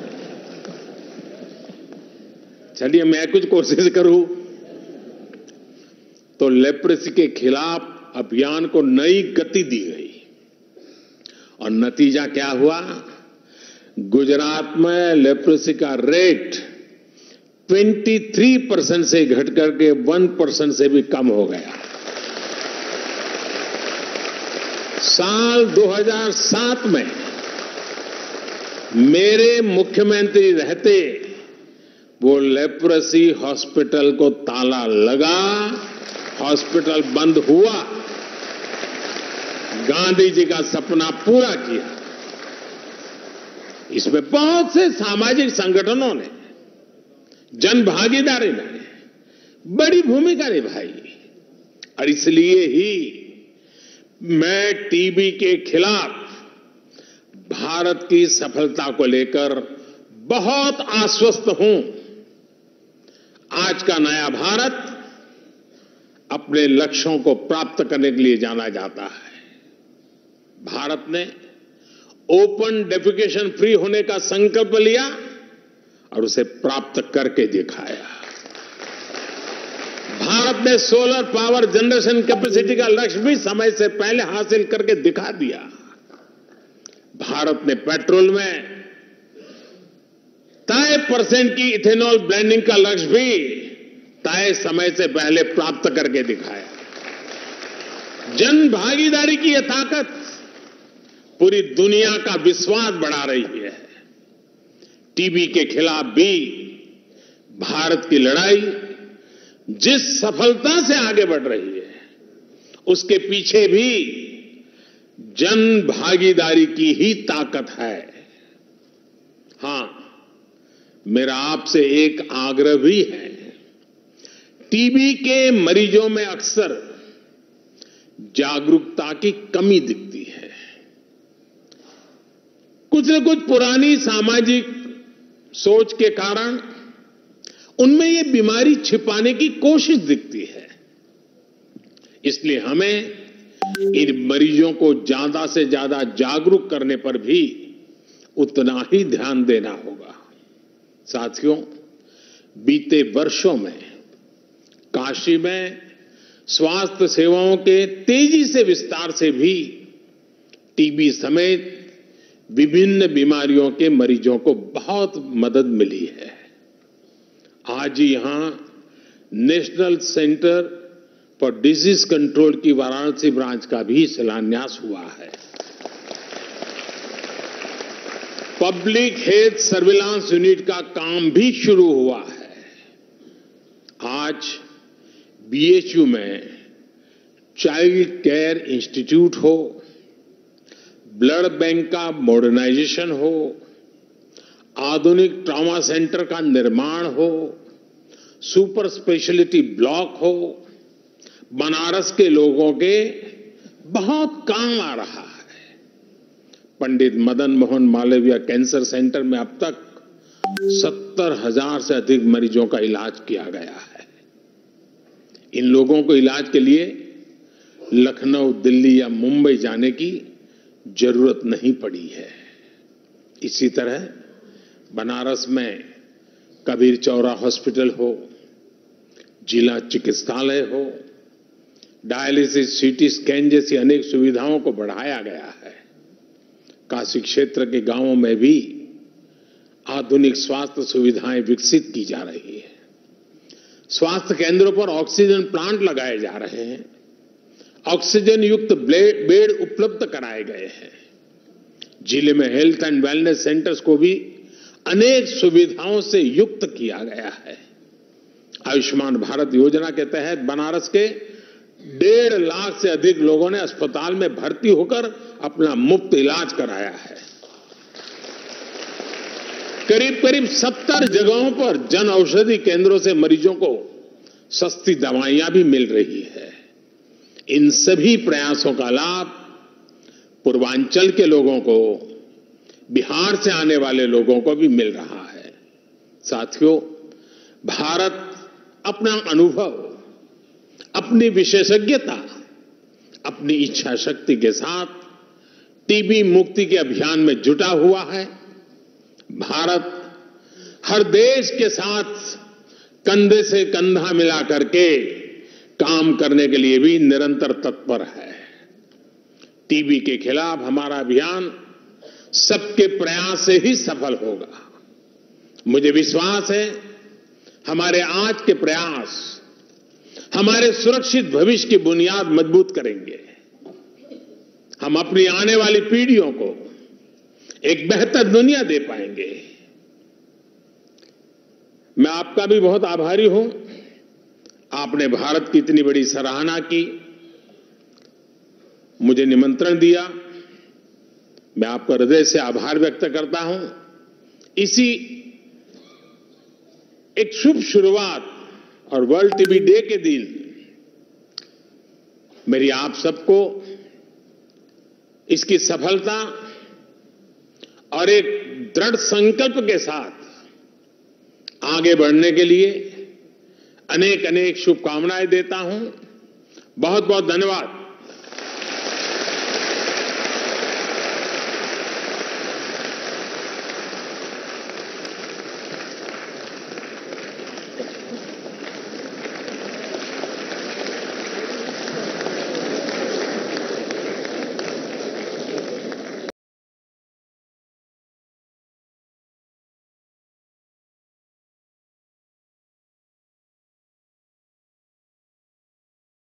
[SPEAKER 7] चलिए मैं कुछ कोशिश करूं। तो लेप्रेसी के खिलाफ अभियान को नई गति दी गई और नतीजा क्या हुआ? गुजरात में लेप्रेसी का रेट तेईस परसेंट से घट करके एक परसेंट से भी कम हो गया। साल दो हज़ार सात में मेरे मुख्यमंत्री रहते वो लेप्रेसी हॉस्पिटल को ताला लगा, हॉस्पिटल बंद हुआ, गांधी जी का सपना पूरा किया। इसमें बहुत से सामाजिक संगठनों ने, जन भागीदारी ने बड़ी भूमिका निभाई और इसलिए ही मैं टीबी के खिलाफ भारत की सफलता को लेकर बहुत आश्वस्त हूं। आज का नया भारत अपने लक्ष्यों को प्राप्त करने के लिए जाना जाता है। भारत ने ओपन डेफिकेशन फ्री होने का संकल्प लिया और उसे प्राप्त करके दिखाया। भारत ने सोलर पावर जनरेशन कैपेसिटी का लक्ष्य भी समय से पहले हासिल करके दिखा दिया। भारत ने पेट्रोल में तय परसेंट की इथेनॉल ब्लेंडिंग का लक्ष्य भी तय समय से पहले प्राप्त करके दिखाया। जन भागीदारी की यह ताकत पूरी दुनिया का विश्वास बढ़ा रही है। टीबी के खिलाफ भी भारत की लड़ाई जिस सफलता से आगे बढ़ रही है, उसके पीछे भी जन भागीदारी की ही ताकत है। हां, मेरा आपसे एक आग्रह भी है। टीबी के मरीजों में अक्सर जागरूकता की कमी दिखती है। कुछ न कुछ पुरानी सामाजिक सोच के कारण उनमें ये बीमारी छिपाने की कोशिश दिखती है। इसलिए हमें इन मरीजों को ज्यादा से ज्यादा जागरूक करने पर भी उतना ही ध्यान देना होगा। साथियों, बीते वर्षों में काशी में स्वास्थ्य सेवाओं के तेजी से विस्तार से भी टीबी समेत विभिन्न बीमारियों के मरीजों को बहुत मदद मिली है। आज यहां national centre for disease control की वाराणसी ब्रांच का भी शिलान्यास हुआ है। पब्लिक हेल्थ सर्विलांस यूनिट का काम भी शुरू हुआ है। आज बीएचयू में चाइल्ड केयर इंस्टीट्यूट हो, ब्लड बैंक का मॉडर्नाइजेशन हो, आधुनिक ट्रॉमा सेंटर का निर्माण हो, सुपर स्पेशलिटी ब्लॉक हो, बनारस के लोगों के बहुत काम आ रहा है। पंडित मदन मोहन मालवीय कैंसर सेंटर में अब तक सत्तर हजार से अधिक मरीजों का इलाज किया गया है। इन लोगों को इलाज के लिए लखनऊ, दिल्ली या मुंबई जाने की जरूरत नहीं पड़ी है। इसी तरह बनारस में कबीर चौरा हॉस्पिटल हो, जिला चिकित्सालय हो, डायलिसिस, सीटी स्कैन जैसी अनेक सुविधाओं को बढ़ाया गया है। काशी क्षेत्र के गांवों में भी आधुनिक स्वास्थ्य सुविधाएं विकसित की जा रही है। स्वास्थ्य केंद्रों पर ऑक्सीजन प्लांट लगाए जा रहे हैं। ऑक्सीजन युक्त बेड उपलब्ध कराए गए हैं। जिले में हेल्थ एंड वेलनेस सेंटर्स को भी अनेक सुविधाओं से युक्त किया गया है। आयुष्मान भारत योजना के तहत बनारस के डेढ़ लाख से अधिक लोगों ने अस्पताल में भर्ती होकर अपना मुफ्त इलाज कराया है। करीब करीब सत्तर जगहों पर जन औषधि केंद्रों से मरीजों को सस्ती दवाइयां भी मिल रही है। इन सभी प्रयासों का लाभ पूर्वांचल के लोगों को, बिहार से आने वाले लोगों को भी मिल रहा है। साथियों, भारत अपना अनुभव, अपनी विशेषज्ञता, अपनी इच्छा शक्ति के साथ टीबी मुक्ति के अभियान में जुटा हुआ है। भारत हर देश के साथ कंधे से कंधा मिला करके काम करने के लिए भी निरंतर तत्पर है। टीबी के खिलाफ हमारा अभियान सबके प्रयास से ही सफल होगा। मुझे विश्वास है हमारे आज के प्रयास हमारे सुरक्षित भविष्य की बुनियाद मजबूत करेंगे। हम अपनी आने वाली पीढ़ियों को एक बेहतर दुनिया दे पाएंगे। मैं आपका भी बहुत आभारी हूं। आपने भारत की इतनी बड़ी सराहना की, मुझे निमंत्रण दिया। मैं आपका हृदय से आभार व्यक्त करता हूं। इसी एक शुभ शुरुआत और वर्ल्ड टीबी डे के दिन मेरी आप सबको इसकी सफलता और एक दृढ़ संकल्प के साथ आगे बढ़ने के लिए अनेक अनेक शुभकामनाएं देता हूं। बहुत बहुत धन्यवाद।